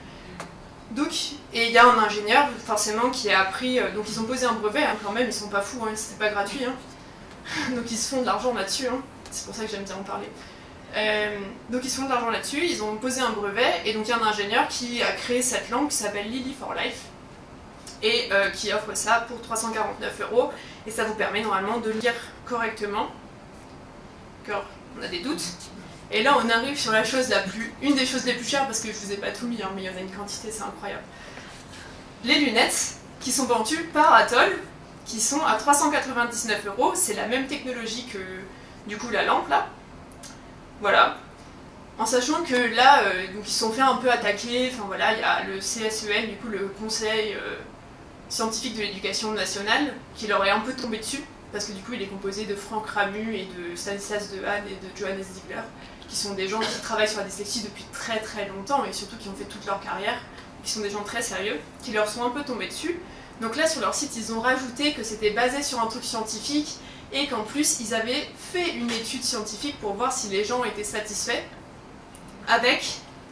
Donc, et il y a un ingénieur forcément qui a appris, euh, donc ils ont posé un brevet hein, quand même, ils sont pas fous, hein, c'était pas gratuit, hein. Donc ils se font de l'argent là-dessus, hein. C'est pour ça que j'aime bien en parler. Euh, donc ils se font de l'argent là-dessus, ils ont posé un brevet, et donc il y a un ingénieur qui a créé cette lampe qui s'appelle Lily for Life, et euh, qui offre ça pour trois cent quarante-neuf euros, et ça vous permet normalement de lire correctement, car on a des doutes. Et là on arrive sur la chose la plus, une des choses les plus chères, parce que je vous ai pas tout mis, hein, mais il y en a une quantité, c'est incroyable. Les lunettes, qui sont vendues par Atoll, qui sont à trois cent quatre-vingt-dix-neuf euros, c'est la même technologie que du coup la lampe là. Voilà. En sachant que là, euh, donc ils se sont fait un peu attaquer, enfin voilà, il y a le C S E N, du coup le Conseil euh, scientifique de l'éducation nationale, qui leur est un peu tombé dessus, parce que du coup il est composé de Franck Ramu et de Stanislas Dehaene et de Johannes Ziegler, qui sont des gens qui travaillent sur la dyslexie depuis très très longtemps, et surtout qui ont fait toute leur carrière, qui sont des gens très sérieux, qui leur sont un peu tombés dessus. Donc là sur leur site ils ont rajouté que c'était basé sur un truc scientifique, et qu'en plus ils avaient fait une étude scientifique pour voir si les gens étaient satisfaits, avec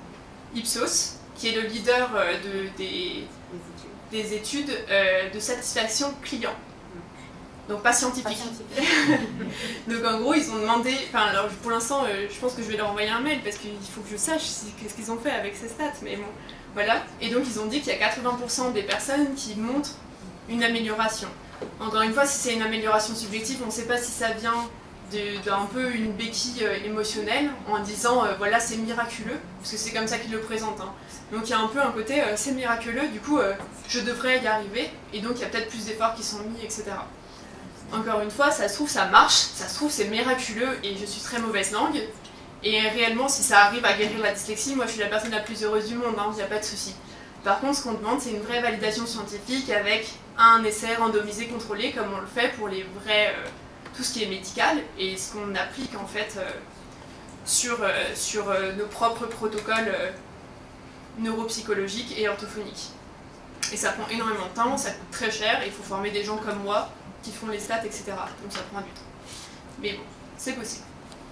Ipsos, qui est le leader de, des, des études euh, de satisfaction client. Donc pas scientifique. Pas scientifique. Donc en gros ils ont demandé, enfin alors pour l'instant euh, je pense que je vais leur envoyer un mail parce qu'il faut que je sache si, qu'est-ce qu'ils ont fait avec ces stats, mais bon, voilà. Et donc ils ont dit qu'il y a quatre-vingts pour cent des personnes qui montrent une amélioration. Encore une fois, si c'est une amélioration subjective, on ne sait pas si ça vient d'un peu une béquille euh, émotionnelle, en disant euh, voilà c'est miraculeux, parce que c'est comme ça qu'ils le présentent. Hein. Donc il y a un peu un côté euh, c'est miraculeux, du coup euh, je devrais y arriver, et donc il y a peut-être plus d'efforts qui sont mis, et cetera. Encore une fois, ça se trouve ça marche, ça se trouve c'est miraculeux, et je suis très mauvaise langue, et réellement si ça arrive à guérir la dyslexie, moi je suis la personne la plus heureuse du monde, il n'y a pas de souci. Par contre, ce qu'on demande, c'est une vraie validation scientifique avec un essai randomisé contrôlé, comme on le fait pour les vrais, euh, tout ce qui est médical, et ce qu'on applique en fait euh, sur, euh, sur euh, nos propres protocoles euh, neuropsychologiques et orthophoniques. Et ça prend énormément de temps, ça coûte très cher, et il faut former des gens comme moi qui font les stats, et cetera. Donc ça prend du temps. Mais bon, c'est possible.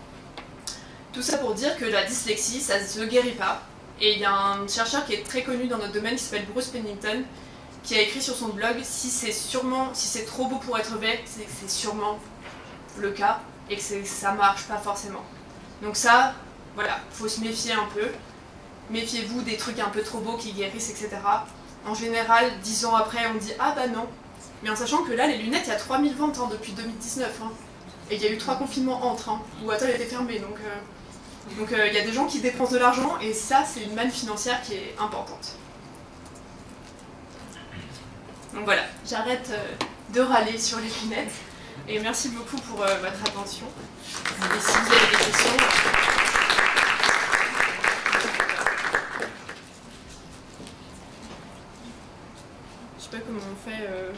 Tout ça pour dire que la dyslexie, ça ne se guérit pas. Et il y a un chercheur qui est très connu dans notre domaine qui s'appelle Bruce Pennington, qui a écrit sur son blog si c'est sûrement, si c'est trop beau pour être vrai, c'est que c'est sûrement le cas et que ça marche pas forcément. Donc ça, voilà, faut se méfier un peu. Méfiez-vous des trucs un peu trop beaux qui guérissent, et cetera. En général, dix ans après, on dit ah bah non. Mais en sachant que là, les lunettes, il y a trois mille ventes hein, depuis deux mille dix-neuf. Hein. Et il y a eu trois confinements entre, hein, où Atoll était fermé. Donc euh, Donc il euh, y a des gens qui dépensent de l'argent, et ça, c'est une manne financière qui est importante. Donc voilà, j'arrête euh, de râler sur les lunettes, et merci beaucoup pour euh, votre attention. Et si vous avez des questions... Je sais pas comment on fait... Euh...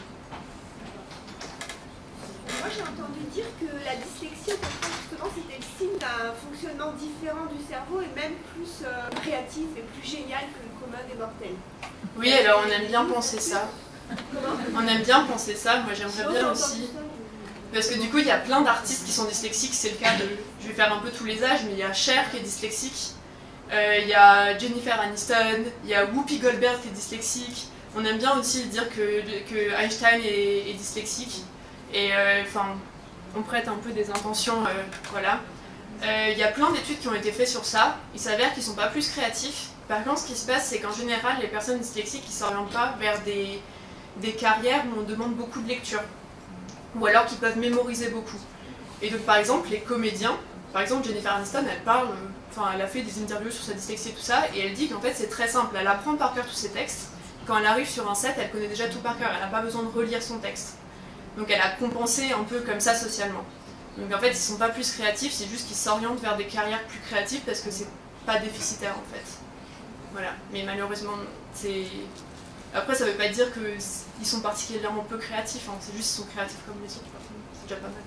Moi j'ai entendu dire que la dyslexie, au contraire, justement, c'était le signe d'un fonctionnement différent du cerveau et même plus euh, créatif et plus génial que le commun des mortels. Oui, alors on aime bien penser ça. Comment ? On aime bien penser ça, moi j'aimerais bien aussi. Parce que du coup, il y a plein d'artistes qui sont dyslexiques, c'est le cas de... Je vais faire un peu tous les âges, mais il y a Cher qui est dyslexique. Euh, il y a Jennifer Aniston, il y a Whoopi Goldberg qui est dyslexique. On aime bien aussi dire que, que Einstein est, est dyslexique. Et enfin, euh, on prête un peu des intentions, euh, voilà. Euh, il y a plein d'études qui ont été faites sur ça. Il s'avère qu'ils ne sont pas plus créatifs. Par contre, ce qui se passe, c'est qu'en général, les personnes dyslexiques ne s'orientent pas vers des, des carrières où on demande beaucoup de lecture. Ou alors qu'ils peuvent mémoriser beaucoup. Et donc, par exemple, les comédiens, par exemple, Jennifer Aniston, elle parle, enfin, elle a fait des interviews sur sa dyslexie et tout ça, et elle dit qu'en fait, c'est très simple. Elle apprend par cœur tous ses textes. Quand elle arrive sur un set, elle connaît déjà tout par cœur. Elle n'a pas besoin de relire son texte. Donc, elle a compensé un peu comme ça socialement. Donc en fait, ils ne sont pas plus créatifs, c'est juste qu'ils s'orientent vers des carrières plus créatives parce que c'est pas déficitaire en fait. Voilà, mais malheureusement, c'est... Après, ça veut pas dire qu'ils sont particulièrement peu créatifs, hein. C'est juste qu'ils sont créatifs comme les autres, c'est déjà pas mal.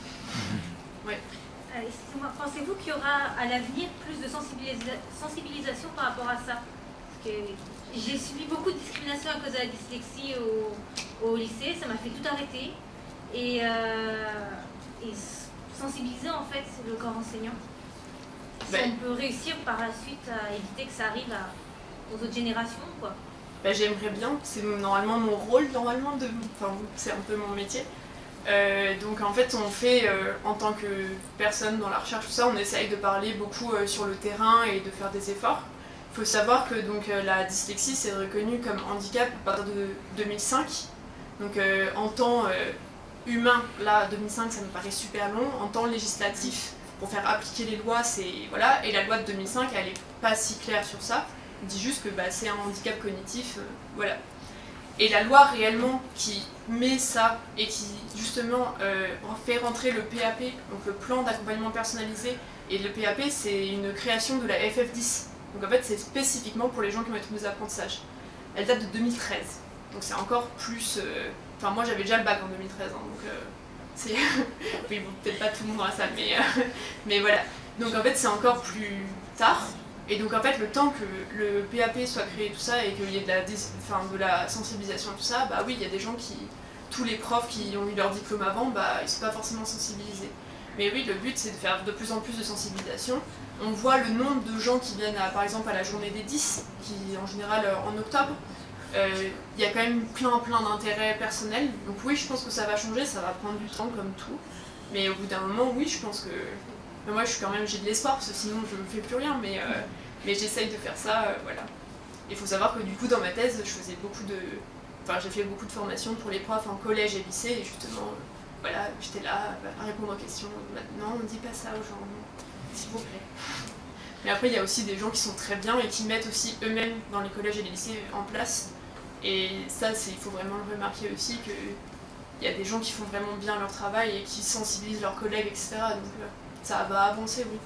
Ouais. Euh, excusez-moi, pensez-vous qu'il y aura à l'avenir plus de sensibilisa sensibilisation par rapport à ça? Parce que j'ai subi beaucoup de discrimination à cause de la dyslexie au, au lycée, ça m'a fait tout arrêter. Et... Euh... et sensibiliser en fait le corps enseignant. Si ben, on peut réussir par la suite à éviter que ça arrive à, aux autres générations, quoi. Ben, j'aimerais bien, c'est normalement mon rôle, normalement, de, enfin c'est un peu mon métier. Euh, donc en fait on fait, euh, en tant que personne dans la recherche, tout ça, on essaye de parler beaucoup euh, sur le terrain et de faire des efforts. Il faut savoir que donc, euh, la dyslexie c'est reconnu comme handicap à partir de deux mille cinq. Donc euh, en temps euh, humain, là, deux mille cinq, ça me paraît super long. En temps législatif, pour faire appliquer les lois, c'est... Voilà. Et la loi de deux mille cinq, elle n'est pas si claire sur ça. Elle dit juste que bah, c'est un handicap cognitif, euh, voilà. Et la loi réellement qui met ça et qui, justement, euh, fait rentrer le P A P, donc le plan d'accompagnement personnalisé, et le P A P, c'est une création de la F F dix. Donc en fait, c'est spécifiquement pour les gens qui ont des troubles d'apprentissage. Elle date de deux mille treize. Donc c'est encore plus... Euh, Enfin, moi j'avais déjà le bac en deux mille treize, hein, donc euh, c'est... oui, bon, peut-être pas tout le monde dans la salle, mais, euh, mais voilà. Donc en fait, c'est encore plus tard. Et donc en fait, le temps que le P A P soit créé, tout ça, et qu'il y ait de la, enfin, de la sensibilisation, tout ça, bah oui, il y a des gens qui... Tous les profs qui ont eu leur diplôme avant, bah ils sont pas forcément sensibilisés. Mais oui, le but, c'est de faire de plus en plus de sensibilisation. On voit le nombre de gens qui viennent, à, par exemple, à la journée des dix, qui en général en octobre. Il euh, y a quand même plein plein d'intérêts personnels, donc oui je pense que ça va changer, ça va prendre du temps comme tout, mais au bout d'un moment oui je pense que, mais moi je suis quand même, j'ai de l'espoir parce que sinon je ne fais plus rien, mais, euh, mais j'essaye de faire ça, euh, voilà. Il faut savoir que du coup dans ma thèse je faisais beaucoup de, enfin j'ai fait beaucoup de formations pour les profs en collège et lycée et justement, euh, voilà, j'étais là à répondre aux questions, maintenant on ne dit pas ça aux gens, s'il vous plaît. Mais après il y a aussi des gens qui sont très bien et qui mettent aussi eux-mêmes dans les collèges et les lycées en place. Et ça, il faut vraiment le remarquer aussi, qu'il y a des gens qui font vraiment bien leur travail et qui sensibilisent leurs collègues, et cetera. Donc euh, ça va avancer, oui.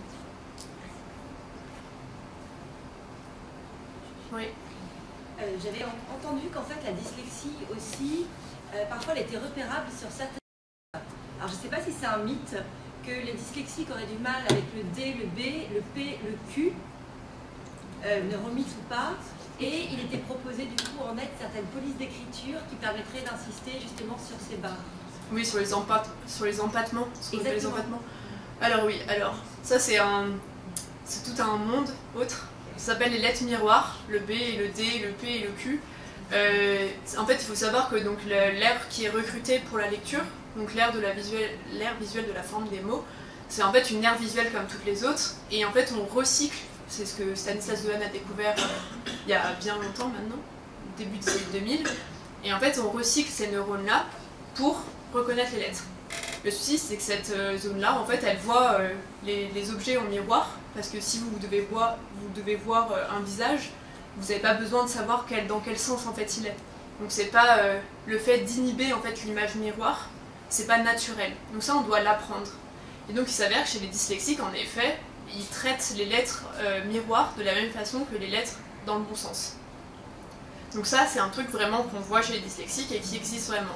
Oui. Euh, J'avais entendu qu'en fait la dyslexie aussi, euh, parfois elle était repérable sur certaines... Alors je ne sais pas si c'est un mythe, que les dyslexiques auraient du mal avec le D, le B, le P, le Q, euh, neuromythe ou pas. Et il était proposé du coup en aide certaines polices d'écriture qui permettraient d'insister justement sur ces barres. Oui, sur les, empât sur les empattements. Sur les empattements. Alors oui, alors ça c'est un, c'est tout un monde autre. Ça s'appelle les lettres miroirs, le B, le D, le P et le Q. Euh, en fait, il faut savoir que donc l'aire qui est recrutée pour la lecture, donc l'aire de la visuelle, l'aire visuelle de la forme des mots, c'est en fait une aire visuelle comme toutes les autres. Et en fait, on recycle. C'est ce que Stanislas Dehaene a découvert euh, il y a bien longtemps maintenant, début des années deux mille. Et en fait, on recycle ces neurones-là pour reconnaître les lettres. Le souci, c'est que cette euh, zone-là, en fait, elle voit euh, les, les objets en miroir, parce que si vous, vous devez voir, vous devez voir euh, un visage, vous n'avez pas besoin de savoir quel, dans quel sens en fait il est. Donc c'est pas euh, le fait d'inhiber en fait l'image miroir, c'est pas naturel. Donc ça, on doit l'apprendre. Et donc il s'avère que chez les dyslexiques, en effet, ils traitent les lettres euh, miroirs de la même façon que les lettres dans le bon sens. Donc ça, c'est un truc vraiment qu'on voit chez les dyslexiques et qui existe vraiment.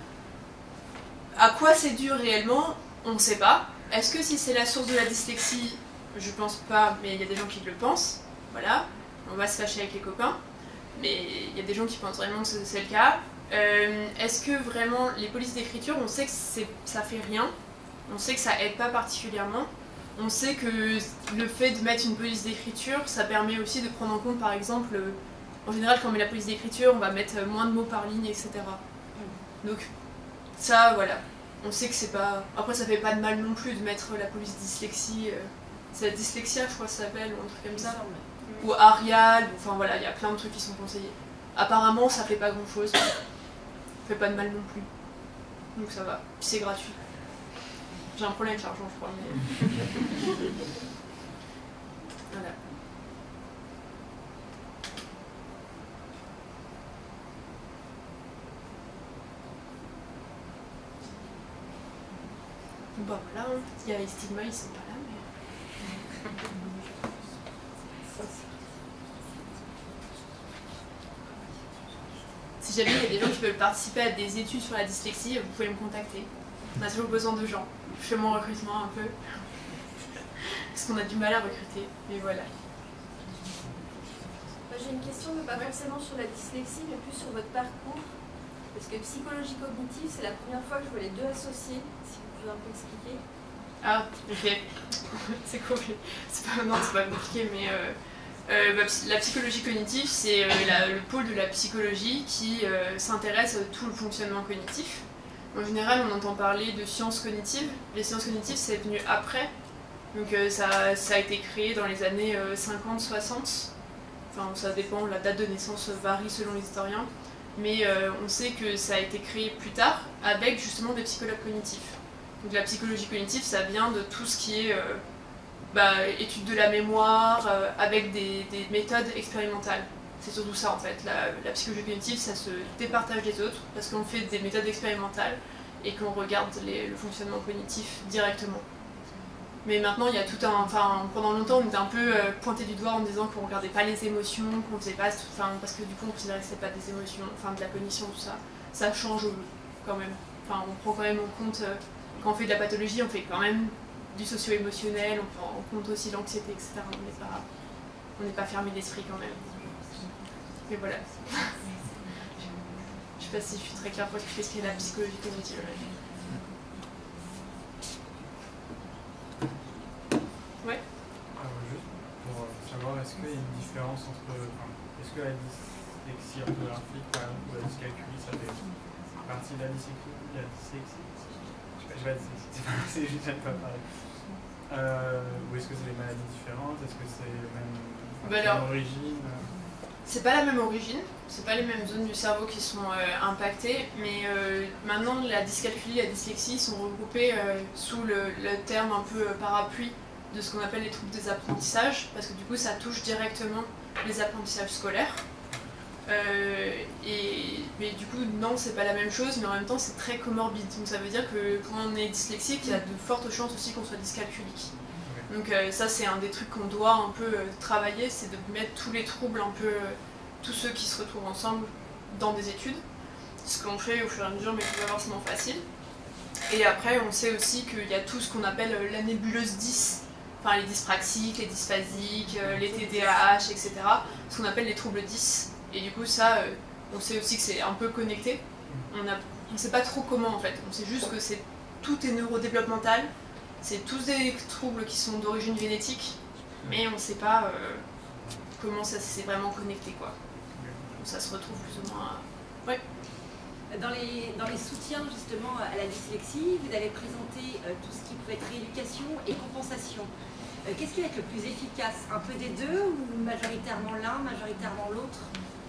À quoi c'est dû réellement, on ne sait pas. Est-ce que si c'est la source de la dyslexie, je pense pas, mais il y a des gens qui le pensent. Voilà, on va se fâcher avec les copains, mais il y a des gens qui pensent vraiment que c'est le cas. Euh, Est-ce que vraiment les polices d'écriture, on sait que ça fait rien, on sait que ça aide pas particulièrement. on sait que le fait de mettre une police d'écriture, ça permet aussi de prendre en compte, par exemple, euh, en général, quand on met la police d'écriture, on va mettre moins de mots par ligne, et cetera. Donc, ça, voilà. On sait que c'est pas... Après, ça fait pas de mal non plus de mettre la police dyslexie. Euh... C'est la dyslexia, je crois que ça s'appelle, ou un truc comme ça. Ou Arial, enfin voilà, il y a plein de trucs qui sont conseillés. Apparemment, ça fait pas grand-chose. Ça fait pas de mal non plus. Donc ça va. Puis c'est gratuit. J'ai un problème avec l'argent, je crois, mais... Voilà. Bon, voilà, hein. Il y a les stigmas, ils sont pas là, mais... Si jamais il y a des gens qui veulent participer à des études sur la dyslexie, vous pouvez me contacter. On a toujours besoin de gens. Je fais mon recrutement un peu. Parce qu'on a du mal à recruter, mais voilà. J'ai une question, mais pas forcément sur la dyslexie, mais plus sur votre parcours. Parce que psychologie cognitive, c'est la première fois que je vois les deux associés, si vous pouvez un peu expliquer. Ah, ok. C'est compliqué. C'est pas, non, c'est pas compliqué, mais euh, euh, bah, la psychologie cognitive, c'est euh, le pôle de la psychologie qui euh, s'intéresse à tout le fonctionnement cognitif. En général, on entend parler de sciences cognitives. Les sciences cognitives, c'est venu après. Donc euh, ça, ça a été créé dans les années euh, cinquante soixante. Enfin, ça dépend, la date de naissance varie selon les historiens. Mais euh, on sait que ça a été créé plus tard avec justement des psychologues cognitifs. Donc la psychologie cognitive, ça vient de tout ce qui est euh, bah, étude de la mémoire, euh, avec des, des méthodes expérimentales. C'est surtout ça en fait. La, la psychologie cognitive, ça se départage des autres parce qu'on fait des méthodes expérimentales et qu'on regarde les, le fonctionnement cognitif directement. Mais maintenant, il y a tout un... Enfin, pendant longtemps, on était un peu euh, pointé du doigt en disant qu'on regardait pas les émotions, qu'on faisait pas... Enfin, parce que du coup, on considérait que c'était pas des émotions, enfin de la cognition, tout ça. Ça change quand même. Enfin, on prend quand même en compte... Euh, quand on fait de la pathologie, on fait quand même du socio-émotionnel, on prend en compte aussi l'anxiété, et cetera. On n'est pas, on n'est pas fermé d'esprit quand même. Mais voilà. Je sais pas si je suis très claire pour expliquer ce qu'est la psychologie cognitive. Ouais. Alors, juste pour savoir, est-ce qu'il y a une différence entre... Enfin, est-ce que la dyslexie orthographique, par exemple, ou la dyscalculie, ça fait partie de la dyslexie, la dyslexie Je sais pas, c'est juste j'aime pas parler. Euh, ou est-ce que c'est des maladies différentes? Est-ce que c'est même bah alors, origine? C'est pas la même origine, c'est pas les mêmes zones du cerveau qui sont euh, impactées, mais euh, maintenant la dyscalculie et la dyslexie sont regroupées euh, sous le, le terme un peu euh, parapluie de ce qu'on appelle les troubles des apprentissages, parce que du coup ça touche directement les apprentissages scolaires. Euh, et, mais du coup non, c'est pas la même chose, mais en même temps c'est très comorbide, donc ça veut dire que quand on est dyslexique, il y a de fortes chances aussi qu'on soit dyscalculique. Donc euh, ça c'est un des trucs qu'on doit un peu euh, travailler, c'est de mettre tous les troubles un peu, euh, tous ceux qui se retrouvent ensemble dans des études, ce qu'on fait au fur et à mesure, mais c'est pas forcément facile. Et après on sait aussi qu'il y a tout ce qu'on appelle euh, la nébuleuse dys, enfin les dyspraxiques, les dysphasiques, euh, les T D A H, et cetera. Ce qu'on appelle les troubles dys. Et du coup ça, euh, on sait aussi que c'est un peu connecté. On a, on sait pas trop comment en fait, on sait juste que c'est, tout est neurodéveloppemental. C'est tous des troubles qui sont d'origine génétique, mais on ne sait pas euh, comment ça s'est vraiment connecté, quoi. Donc ça se retrouve plus ou moins... Ouais. Dans les, dans les soutiens justement à la dyslexie, vous avez présenté euh, tout ce qui peut être rééducation et compensation. Euh, Qu'est-ce qui va être le plus efficace? Un peu des deux ou majoritairement l'un, majoritairement l'autre?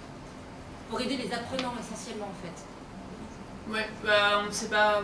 Pour aider les apprenants essentiellement en fait. Ouais, bah on ne sait pas...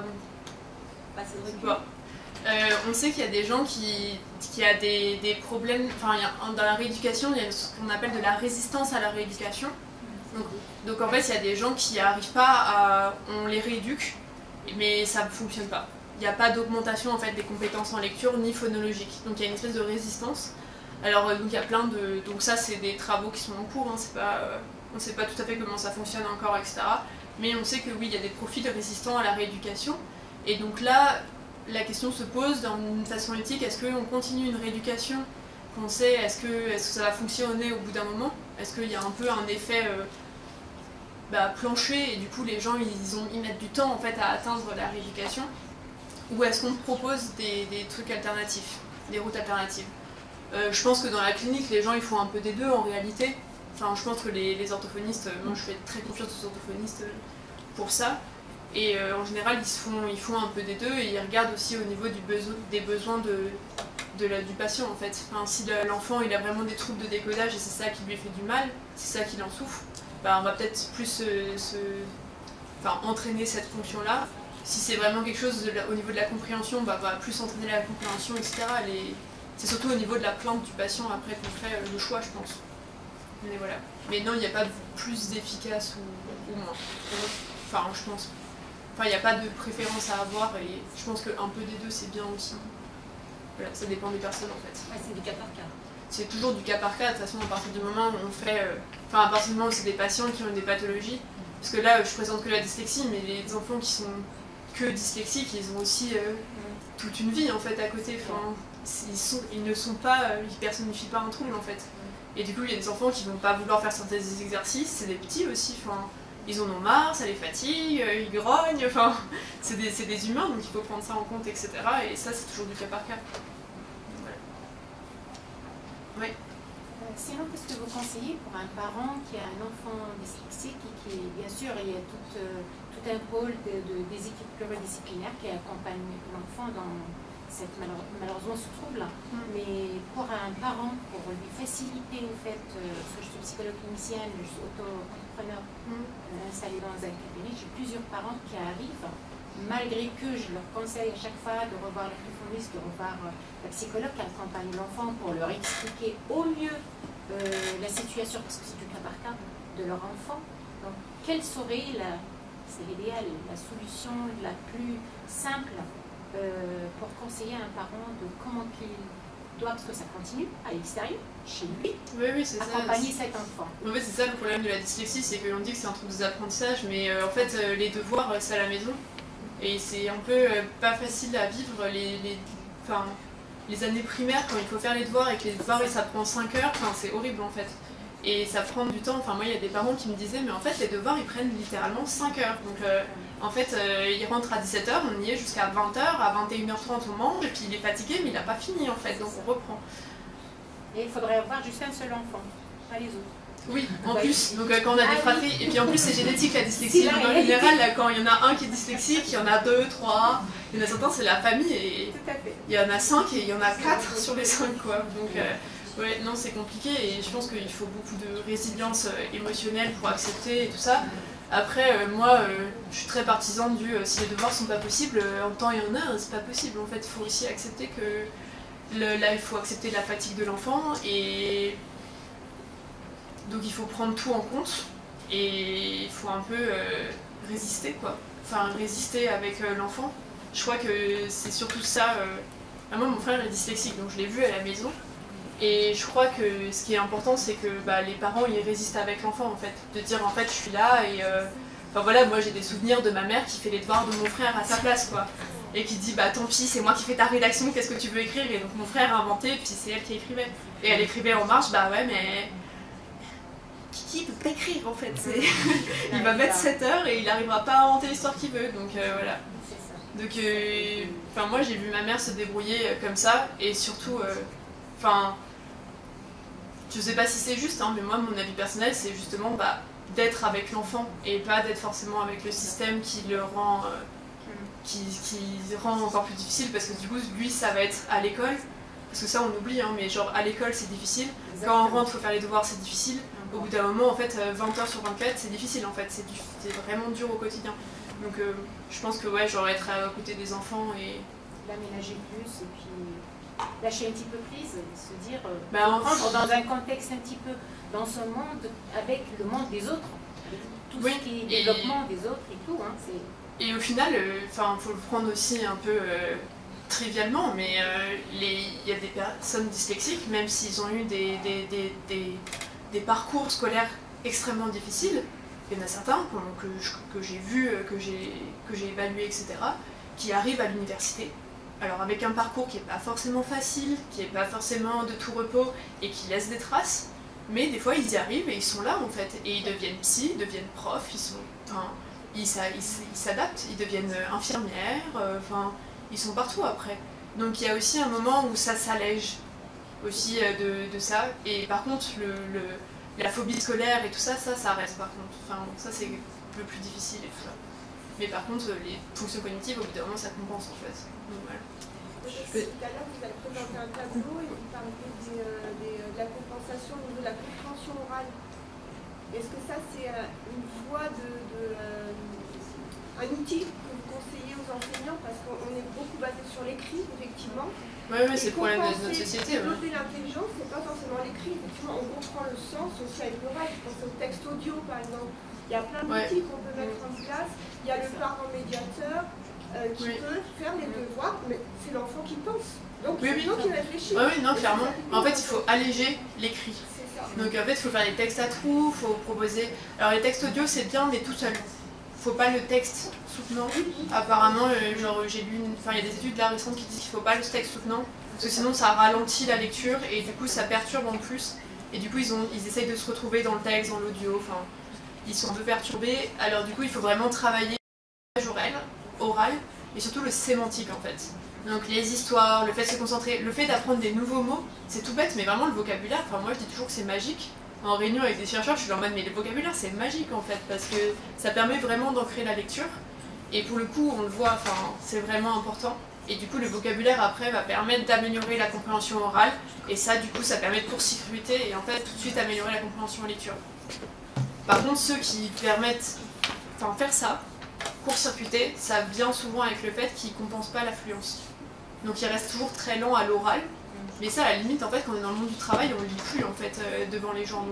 Pas assez de recul. Pas. Euh, on sait qu'il y a des gens qui, qui a des, des problèmes, enfin il y a, dans la rééducation il y a ce qu'on appelle de la résistance à la rééducation. Donc, donc en fait il y a des gens qui n'arrivent pas à, on les rééduque, mais ça ne fonctionne pas. Il n'y a pas d'augmentation en fait des compétences en lecture ni phonologique, donc il y a une espèce de résistance. Alors donc il y a plein de, donc ça c'est des travaux qui sont en cours, hein, c'est pas, euh, on ne sait pas tout à fait comment ça fonctionne encore, et cetera. Mais on sait que oui il y a des profils résistants à la rééducation, et donc là la question se pose d'une façon éthique, est-ce qu'on continue une rééducation qu'on sait, est-ce que, est-ce que ça va fonctionner au bout d'un moment? Est-ce qu'il y a un peu un effet euh, bah, plancher et du coup les gens ils, ont, ils mettent du temps en fait à atteindre la rééducation? Ou est-ce qu'on propose des, des trucs alternatifs? des routes alternatives. Euh, je pense que dans la clinique, les gens ils font un peu des deux en réalité. Enfin, je pense que les, les orthophonistes, euh, moi je fais très confiance aux orthophonistes euh, pour ça. Et euh, en général, ils, se font, ils font un peu des deux et ils regardent aussi au niveau du beso des besoins de, de la, du patient en fait. Enfin, si l'enfant il a vraiment des troubles de décodage et c'est ça qui lui fait du mal, c'est ça qui en souffre, bah, on va peut-être plus se, se, enfin, entraîner cette fonction-là. Si c'est vraiment quelque chose de la, au niveau de la compréhension, bah, on va plus entraîner la compréhension, et cetera. C'est surtout au niveau de la plainte du patient après qu'on fait le choix, je pense. Mais voilà. Mais non, il n'y a pas de plus d'efficace ou, ou moins. Enfin, je pense. Enfin, il n'y a pas de préférence à avoir et je pense qu'un peu des deux c'est bien aussi. Voilà, ça dépend des personnes en fait. Ouais, c'est du cas par cas. C'est toujours du cas par cas, de toute façon à partir du moment où on fait... Euh, enfin à partir du moment où c'est des patients qui ont des pathologies, parce que là je présente que la dyslexie, mais les enfants qui sont que dyslexiques, ils ont aussi euh, toute une vie en fait à côté. Enfin, ils, sont, ils ne sont pas... Euh, ils personnifient pas un trouble en fait. Et du coup il y a des enfants qui vont pas vouloir faire certains exercices, c'est des petits aussi. Enfin, ils en ont marre, ça les fatigue, euh, ils grognent, enfin, c'est des, des humains, donc il faut prendre ça en compte, et cetera. Et ça, c'est toujours du cas par cas. Voilà. Oui. Euh, sinon, qu'est-ce que vous conseillez pour un parent qui a un enfant dyslexique et qui, bien sûr, il y a tout, euh, tout un pôle de, de, des équipes pluridisciplinaires qui accompagnent l'enfant dans cette, malheure, malheureusement ce trouble, mm. mais pour un parent, pour lui faciliter au fait, euh, parce que je suis psychologue clinicienne, je suis auto-entrepreneur mm. euh, installée dans un cabinet, j'ai plusieurs parents qui arrivent, malgré que je leur conseille à chaque fois de revoir l'orthophoniste, de revoir euh, la psychologue qui accompagne l'enfant pour leur expliquer au mieux euh, la situation, parce que c'est du cas par cas, de leur enfant. Donc, quelle serait la, c'est l'idéal, la solution la plus simple Euh, pour conseiller à un parent de comment il doit, parce que ça continue à l'extérieur, chez lui, oui, oui, accompagner cet enfant. En fait, c'est ça le problème de la dyslexie, c'est qu'on dit que c'est un truc d'apprentissage, mais euh, en fait, euh, les devoirs, c'est à la maison. Et c'est un peu euh, pas facile à vivre les, les, enfin, les années primaires quand il faut faire les devoirs et que les devoirs, ça prend cinq heures, enfin, c'est horrible en fait. Et ça prend du temps. Enfin, moi, il y a des parents qui me disaient, mais en fait, les devoirs, ils prennent littéralement cinq heures. Donc, euh, en fait, euh, il rentre à dix-sept heures, on y est jusqu'à vingt heures, à vingt et une heures trente, on mange, et puis il est fatigué, mais il n'a pas fini, en fait, donc on reprend. Et il faudrait avoir juste un seul enfant, pas les autres. Oui, en plus, donc euh, quand on a des fratries, et puis en plus c'est génétique la dyslexie, donc en général, là, quand il y en a un qui est dyslexique, il y en a deux, trois, il y en a certains, c'est la famille, et il y en a cinq, et il y en a quatre sur les cinq, quoi. Donc, euh, ouais, non, c'est compliqué, et je pense qu'il faut beaucoup de résilience euh, émotionnelle pour accepter et tout ça. Après, euh, moi, euh, je suis très partisan du euh, si les devoirs sont pas possibles, euh, en temps et en heure, c'est pas possible. En fait, il faut aussi accepter que le, là, il faut accepter la fatigue de l'enfant et donc il faut prendre tout en compte et il faut un peu euh, résister, quoi. Enfin, résister avec euh, l'enfant. Je crois que c'est surtout ça. Euh... Moi, mon frère est dyslexique, donc je l'ai vu à la maison. Et je crois que ce qui est important, c'est que bah, les parents ils résistent avec l'enfant en fait. De dire en fait je suis là et euh... enfin voilà, moi j'ai des souvenirs de ma mère qui fait les devoirs de mon frère à sa place quoi. Et qui dit bah tant pis, c'est moi qui fais ta rédaction, qu'est-ce que tu veux écrire? Et donc mon frère a inventé, puis c'est elle qui écrivait. Et elle écrivait en marche, bah ouais mais... Kiki peut pas écrire en fait. Il va mettre sept heures et il n'arrivera pas à inventer l'histoire qu'il veut, donc euh, voilà. Donc euh... enfin, moi j'ai vu ma mère se débrouiller comme ça et surtout... Euh... Enfin... Je sais pas si c'est juste, hein, mais moi, mon avis personnel, c'est justement bah, d'être avec l'enfant et pas d'être forcément avec le système qui le rend, euh, qui, qui rend encore plus difficile parce que du coup, lui, ça va être à l'école, parce que ça, on oublie, hein, mais genre à l'école, c'est difficile. Exactement. Quand on rentre, il faut faire les devoirs, c'est difficile. Au bout d'un moment, en fait, vingt heures sur vingt-quatre, c'est difficile, en fait, c'est vraiment dur au quotidien. Donc, euh, je pense que ouais, j'aurais être à côté des enfants et l'aménager plus et puis lâcher un petit peu prise, se dire, euh, bah, prendre dans un contexte un petit peu, dans ce monde, avec le monde des autres, avec tout oui, ce qui est et... développement des autres et tout. Hein, et au final, enfin, euh, faut le prendre aussi un peu euh, trivialement, mais euh, il y a des personnes dyslexiques, même s'ils ont eu des, des, des, des, des parcours scolaires extrêmement difficiles, il y en a certains que, que j'ai vus, que j'ai évalués, et cetera, qui arrivent à l'université. Alors avec un parcours qui n'est pas forcément facile, qui n'est pas forcément de tout repos et qui laisse des traces, mais des fois ils y arrivent et ils sont là en fait, et ils deviennent psy, ils deviennent profs, ils sont, enfin, ils s'adaptent, ils deviennent infirmières, enfin, ils sont partout après. Donc il y a aussi un moment où ça s'allège aussi euh, de, de ça. Et par contre, le, le, la phobie scolaire et tout ça, ça, ça reste par contre. Enfin, ça c'est le plus difficile et tout ça. Mais par contre, les fonctions cognitives, au bout d'un moment, ça compense en fait. Donc, voilà. Tout à l'heure, vous avez présenté un tableau et vous parliez des, euh, des, de la compensation au niveau de la compréhension orale. Est-ce que ça, c'est euh, une voie de, de euh, un outil que vous conseillez aux enseignants, parce qu'on est beaucoup basé sur l'écrit, effectivement. Oui, oui, c'est le problème de notre société. Développer ouais. l'intelligence, c'est pas forcément l'écrit. Effectivement, on comprend le sens aussi avec l'oral. Je pense au texte audio, par exemple. Il y a plein d'outils ouais. qu'on peut mettre en place. Il y a le parent médiateur euh, qui oui. peut faire les devoirs, mais c'est l'enfant qui pense. Donc, oui, c'est l'enfant qui réfléchit. Oui, oui, non, clairement. En fait, il faut alléger l'écrit. Donc en fait, il faut faire des textes à trous, il faut proposer... Alors les textes audio, c'est bien, mais tout seul. Il faut pas le texte soutenant. Apparemment, euh, genre j'ai lu... Une... Enfin, il y a des études là récentes qui disent qu'il faut pas le texte soutenant, parce que sinon ça ralentit la lecture, et du coup ça perturbe en plus. Et du coup, ils, ont... ils essayent de se retrouver dans le texte, dans l'audio, enfin... Ils sont un peu perturbés, alors du coup, il faut vraiment travailler le oral, oral, et surtout le sémantique en fait. Donc les histoires, le fait de se concentrer, le fait d'apprendre des nouveaux mots, c'est tout bête, mais vraiment le vocabulaire, enfin moi je dis toujours que c'est magique. En réunion avec des chercheurs, je suis en mode mais le vocabulaire c'est magique en fait, parce que ça permet vraiment d'ancrer la lecture. Et pour le coup, on le voit, enfin c'est vraiment important. Et du coup le vocabulaire après va permettre d'améliorer la compréhension orale, et ça du coup ça permet de court-circuiter et en fait tout de suite améliorer la compréhension en lecture. Par contre ceux qui permettent, enfin faire ça, court-circuiter, ça vient souvent avec le fait qu'ils ne compensent pas l'affluence. Donc il reste toujours très lent à l'oral, mais ça à la limite en fait quand on est dans le monde du travail on ne lit plus en fait euh, devant les gens, donc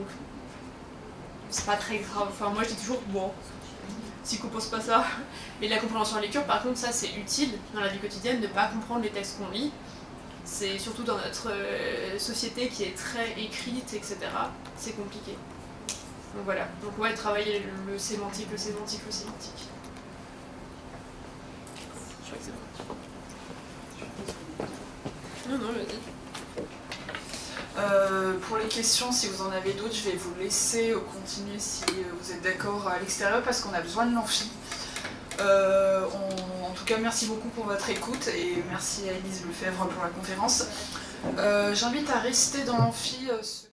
c'est pas très grave. Enfin moi je dis toujours bon, s'ils ne compensent pas ça, mais la compréhension en lecture par contre ça c'est utile dans la vie quotidienne de ne pas comprendre les textes qu'on lit. C'est surtout dans notre euh, société qui est très écrite, et cetera. C'est compliqué. Donc voilà, donc ouais, travailler le, le sémantique, le sémantique, le sémantique. Je crois que c'est bon. Non, non, vas-y. Euh, pour les questions, si vous en avez d'autres, je vais vous laisser continuer si vous êtes d'accord à l'extérieur parce qu'on a besoin de l'amphi. Euh, en tout cas, merci beaucoup pour votre écoute et merci à Élise Lefebvre pour la conférence. Euh, J'invite à rester dans l'amphi. Euh,